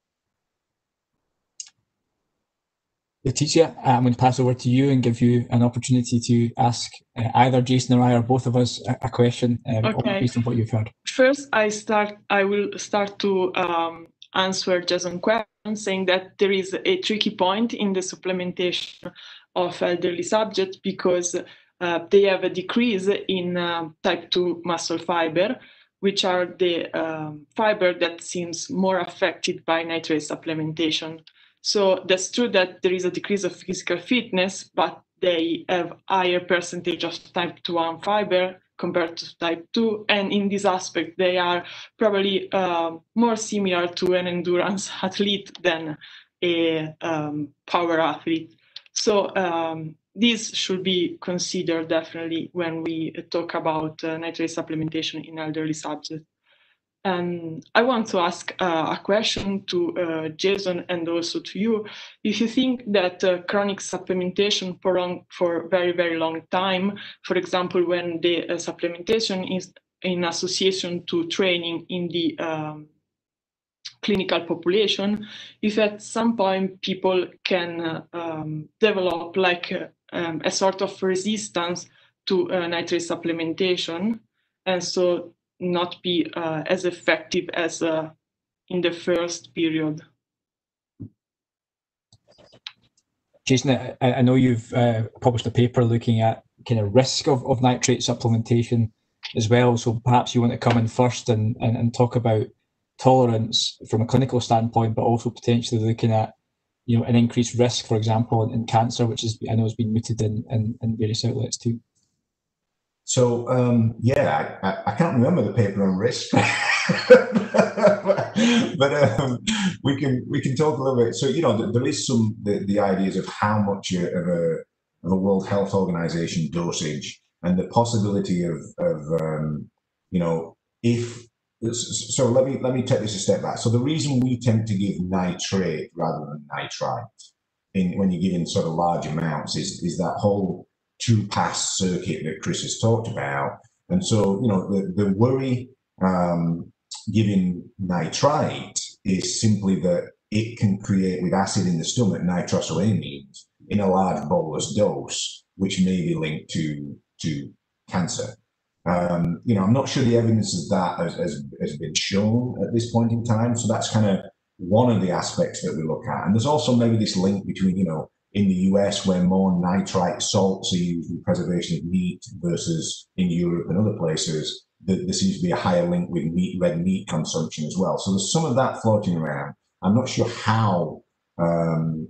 Letitia, I'm going to pass over to you and give you an opportunity to ask uh, either Jason or I, or both of us, a, a question um, okay. based on what you've heard. First, I start. I will start to um, answer Jason's question, saying that there is a tricky point in the supplementation of elderly subjects because uh, they have a decrease in uh, type two muscle fiber, which are the um, fiber that seems more affected by nitrate supplementation. So that's true that there is a decrease of physical fitness, but they have higher percentage of type two one fiber compared to type two. And in this aspect, they are probably uh, more similar to an endurance athlete than a um, power athlete. So um, this should be considered definitely when we talk about uh, nitrate supplementation in elderly subjects. And I want to ask uh, a question to uh, Jason and also to you. If you think that uh, chronic supplementation for long, for very, very long time, for example, when the uh, supplementation is in association to training in the um, clinical population, if at some point people can uh, um, develop like uh, um, a sort of resistance to uh, nitrate supplementation, and so not be uh, as effective as uh, in the first period. Jason, I, I know you've uh, published a paper looking at kind of risk of, of nitrate supplementation as well. So perhaps you want to come in first and, and, and talk about tolerance from a clinical standpoint, but also potentially looking at, you know, an increased risk, for example, in, in cancer, which is I know has been mooted in, in, in various outlets too. So um, yeah, I, I can't remember the paper on risk, but um, we can we can talk a little bit. So you know, there is some the, the ideas of how much of a of a World Health Organization dosage, and the possibility of of um, you know, if so. Let me let me take this a step back. So the reason we tend to give nitrate rather than nitrite in when you're giving sort of large amounts is is that whole two pass circuit that Chris has talked about. And so, you know, the, the worry um, giving nitrite is simply that it can create, with acid in the stomach, nitrosamines in a large bolus dose, which may be linked to, to cancer. Um, you know, I'm not sure the evidence of that has, has, has been shown at this point in time. So that's kind of one of the aspects that we look at. And there's also maybe this link between, you know, in the U S where more nitrite salts are used in preservation of meat versus in Europe and other places, that there seems to be a higher link with meat, red meat consumption as well. So there's some of that floating around. I'm not sure how um,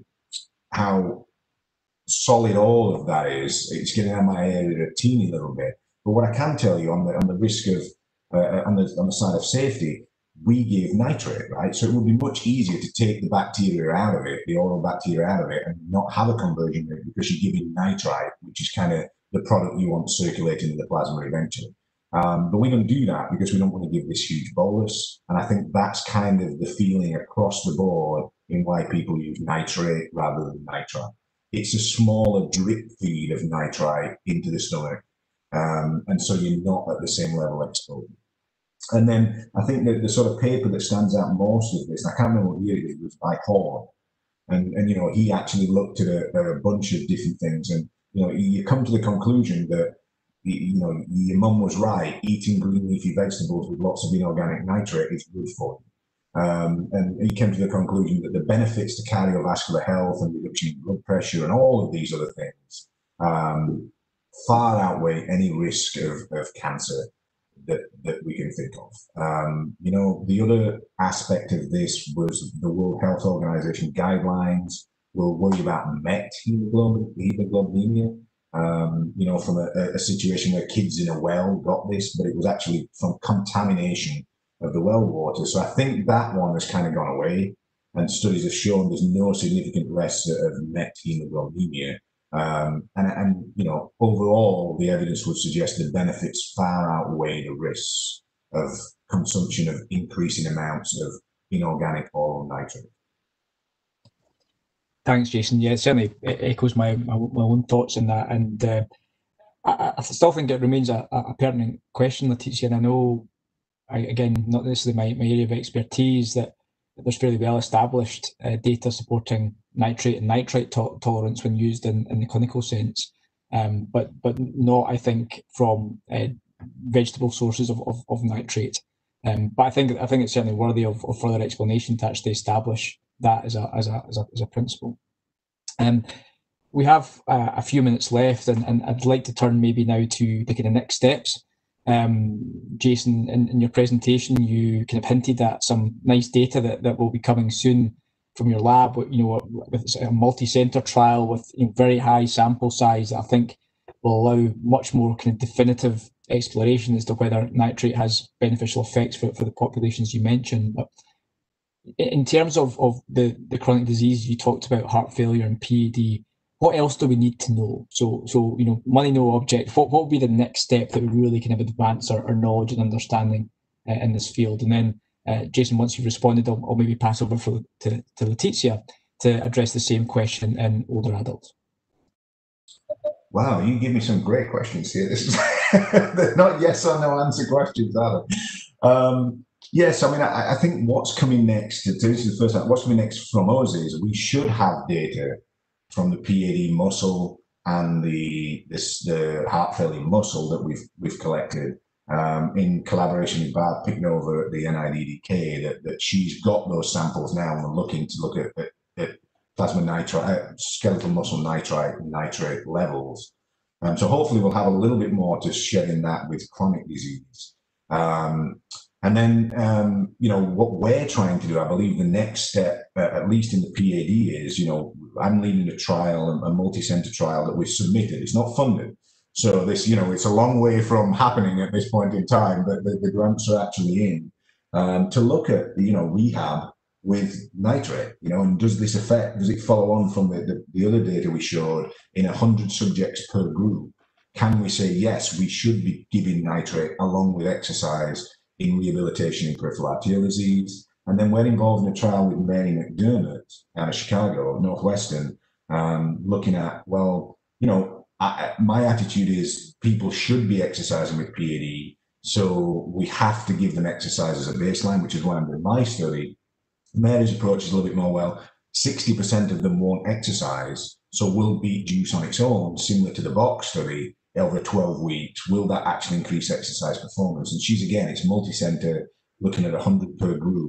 how solid all of that is. It's getting out of my area a teeny little bit. But what I can tell you on the on the risk of uh, on the on the side of safety, we give nitrate, right? So it would be much easier to take the bacteria out of it, the oral bacteria out of it, and not have a conversion rate because you're giving nitrite, which is kind of the product you want circulating in the plasma eventually. Um, but we don't do that because we don't want to give this huge bolus. And I think that's kind of the feeling across the board in why people use nitrate rather than nitrite. It's a smaller drip feed of nitrite into the stomach. Um, and so you're not at the same level of exposure. And then I think that the sort of paper that stands out most of this, I can't remember what year it was, by Horn. And, and you know, he actually looked at a, a bunch of different things. And, you know, you come to the conclusion that, you know, your mum was right, eating green leafy vegetables with lots of inorganic nitrate is good for you. Um, and he came to the conclusion that the benefits to cardiovascular health and reduction in blood pressure and all of these other things um, far outweigh any risk of, of cancer that, that we can think of. Um, you know, the other aspect of this was the World Health Organization guidelines will worry about MET hemoglobinemia. Um, you know, from a, a situation where kids in a well got this, but it was actually from contamination of the well water. So I think that one has kind of gone away, and studies have shown there's no significant risk of MET hemoglobinemia. Um, and, and, you know, overall, the evidence would suggest the benefits far outweigh the risks of consumption of increasing amounts of inorganic oral nitrate. Thanks, Jason. Yeah, it certainly echoes my, my, my own thoughts on that. And uh, I, I still think it remains a, a pertinent question, Letitia. And I know, I, again, not necessarily my, my area of expertise, that, that there's fairly well established uh, data supporting nitrate and nitrite to tolerance when used in, in the clinical sense. Um, but but not, I think, from uh, vegetable sources of, of, of nitrate. Um, but I think I think it's certainly worthy of, of further explanation to actually establish that as a as a as a, as a principle. Um, we have uh, a few minutes left, and, and I'd like to turn maybe now to the kind of next steps. Um, Jason, in, in your presentation, you kind of hinted at some nice data that, that will be coming soon from your lab. You know, with a multi-center trial with, you know, very high sample size that I think will allow much more kind of definitive exploration as to whether nitrate has beneficial effects for, for the populations you mentioned. But in terms of, of the, the chronic disease you talked about, heart failure and P A D, what else do we need to know? So, so you know, money, no object. What, what would be the next step that would really kind of advance our, our knowledge and understanding uh, in this field? And then, uh, Jason, once you've responded, I'll, I'll maybe pass over for, to, to Letitia to address the same question in older adults. Wow, you give me some great questions here. This is they're not yes or no answer questions, are they? Um, yes, I mean, I, I think what's coming next, this is the first time, what's coming next from us is we should have data from the P A D muscle and the this the heart failure muscle that we've we've collected um, in collaboration with Barb Picknova at the N I D D K, that, that she's got those samples now and we're looking to look at, at, at plasma nitrite, uh, skeletal muscle nitrite and nitrate levels. Um, so hopefully we'll have a little bit more to shed in that with chronic disease. Um, and then, um, you know, what we're trying to do, I believe the next step, uh, at least in the P A D is, you know, I'm leading a trial, a multi-center trial that we've submitted. It's not funded. So this, you know, it's a long way from happening at this point in time, but the, the grants are actually in um, to look at, you know, rehab with nitrate, you know, and does this affect, does it follow on from the, the, the other data we showed in one hundred subjects per group? Can we say, yes, we should be giving nitrate along with exercise in rehabilitation in peripheral arterial disease? And then we're involved in a trial with Mary McDermott out of Chicago, Northwestern, um, looking at, well, you know, I, my attitude is people should be exercising with P A D, so we have to give them exercise as a baseline, which is why I'm doing my study. Mary's approach is a little bit more, well, sixty percent of them won't exercise, so will beet juice on its own, similar to the Box study, over twelve weeks. Will that actually increase exercise performance? And she's, again, it's multi-center, looking at one hundred per group.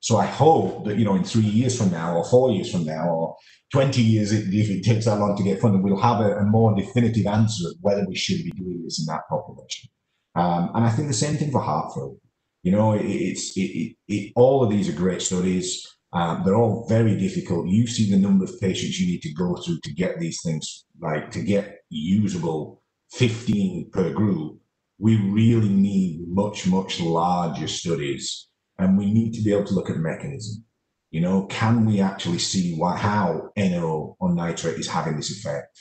So I hope that, you know, in three years from now or four years from now or twenty years, if it takes that long to get funded, we'll have a, a more definitive answer of whether we should be doing this in that population. Um, and I think the same thing for heart failure. You know, it, it's it, it, it, all of these are great studies. Um, they're all very difficult. You see the number of patients you need to go through to get these things, like to get usable fifteen per group. We really need much, much larger studies, and we need to be able to look at mechanism. You know, can we actually see why, how N O on nitrate is having this effect?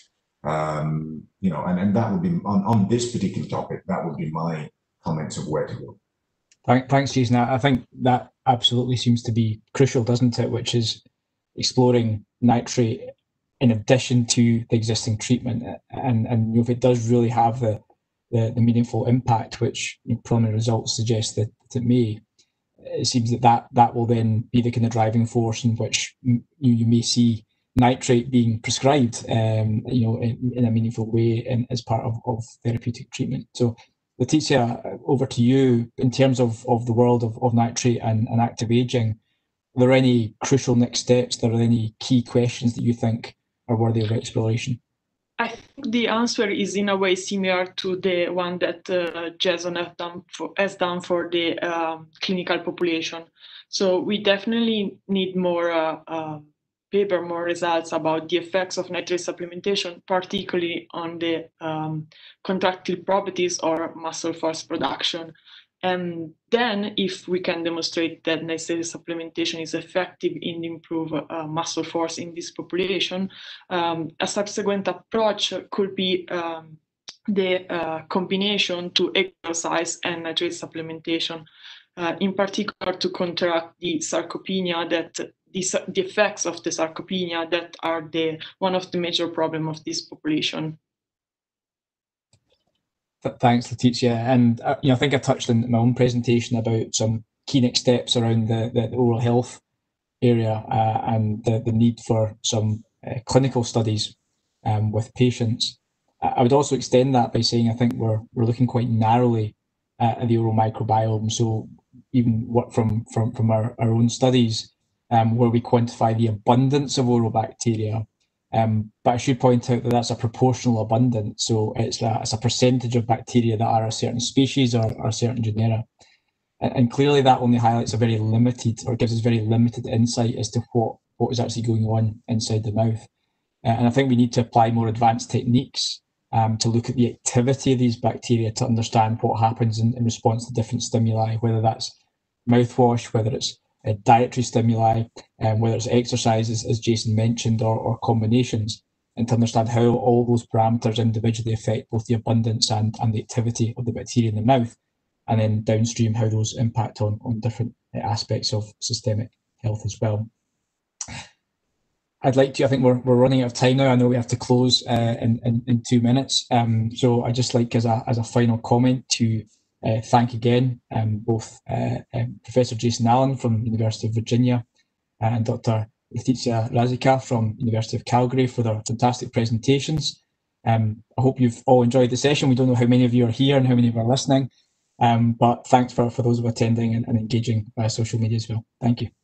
Um, you know, and, and that would be on, on this particular topic, that would be my comments of where to go. Thanks, Jason. I think that absolutely seems to be crucial, doesn't it? Which is exploring nitrate in addition to the existing treatment, and and you know, if it does really have the the, the meaningful impact, which you know, preliminary results suggest that, that it may, it seems that, that that will then be the kind of driving force in which you, you may see nitrate being prescribed, um, you know, in, in a meaningful way and as part of, of therapeutic treatment. So, Laetitia, over to you. In terms of, of the world of, of nitrate and, and active aging, are there any crucial next steps? Are there any key questions that you think are worthy of exploration? I think the answer is in a way similar to the one that uh, Jason has done for, has done for the um, clinical population. So we definitely need more uh, uh, paper, more results about the effects of nitrate supplementation, particularly on the um, contractile properties or muscle force production. And then if we can demonstrate that nitrate supplementation is effective in improve uh, muscle force in this population, um, a subsequent approach could be um, the uh, combination to exercise and nitrate supplementation, uh, in particular to counteract the sarcopenia that the, the effects of the sarcopenia that are the one of the major problems of this population. Thanks, Laetitia. And uh, you know, I think I touched in my own presentation about some key next steps around the, the, the oral health area uh, and the, the need for some uh, clinical studies um, with patients. I would also extend that by saying I think we're we're looking quite narrowly uh, at the oral microbiome. So even what from from from our, our own studies um, where we quantify the abundance of oral bacteria. Um, but I should point out that that's a proportional abundance. So it's a, it's a percentage of bacteria that are a certain species or, or a certain genera. And, and clearly that only highlights a very limited, or gives us very limited insight as to what, what is actually going on inside the mouth. Uh, and I think we need to apply more advanced techniques um, to look at the activity of these bacteria to understand what happens in, in response to different stimuli, whether that's mouthwash, whether it's Uh, dietary stimuli, um, whether it's exercise, as, as Jason mentioned, or, or combinations, and to understand how all those parameters individually affect both the abundance and, and the activity of the bacteria in the mouth, and then downstream how those impact on, on different aspects of systemic health as well. I'd like to, I think we're, we're running out of time now. I know we have to close uh, in, in, in two minutes. Um, so I'd just like as a, as a final comment to Uh, thank again um, both uh, um, Professor Jason Allen from the University of Virginia and Doctor Laetitia Rasica from University of Calgary for their fantastic presentations. Um, I hope you've all enjoyed the session. We don't know how many of you are here and how many of you are listening, um, but thanks for, for those of attending and, and engaging via social media as well. Thank you.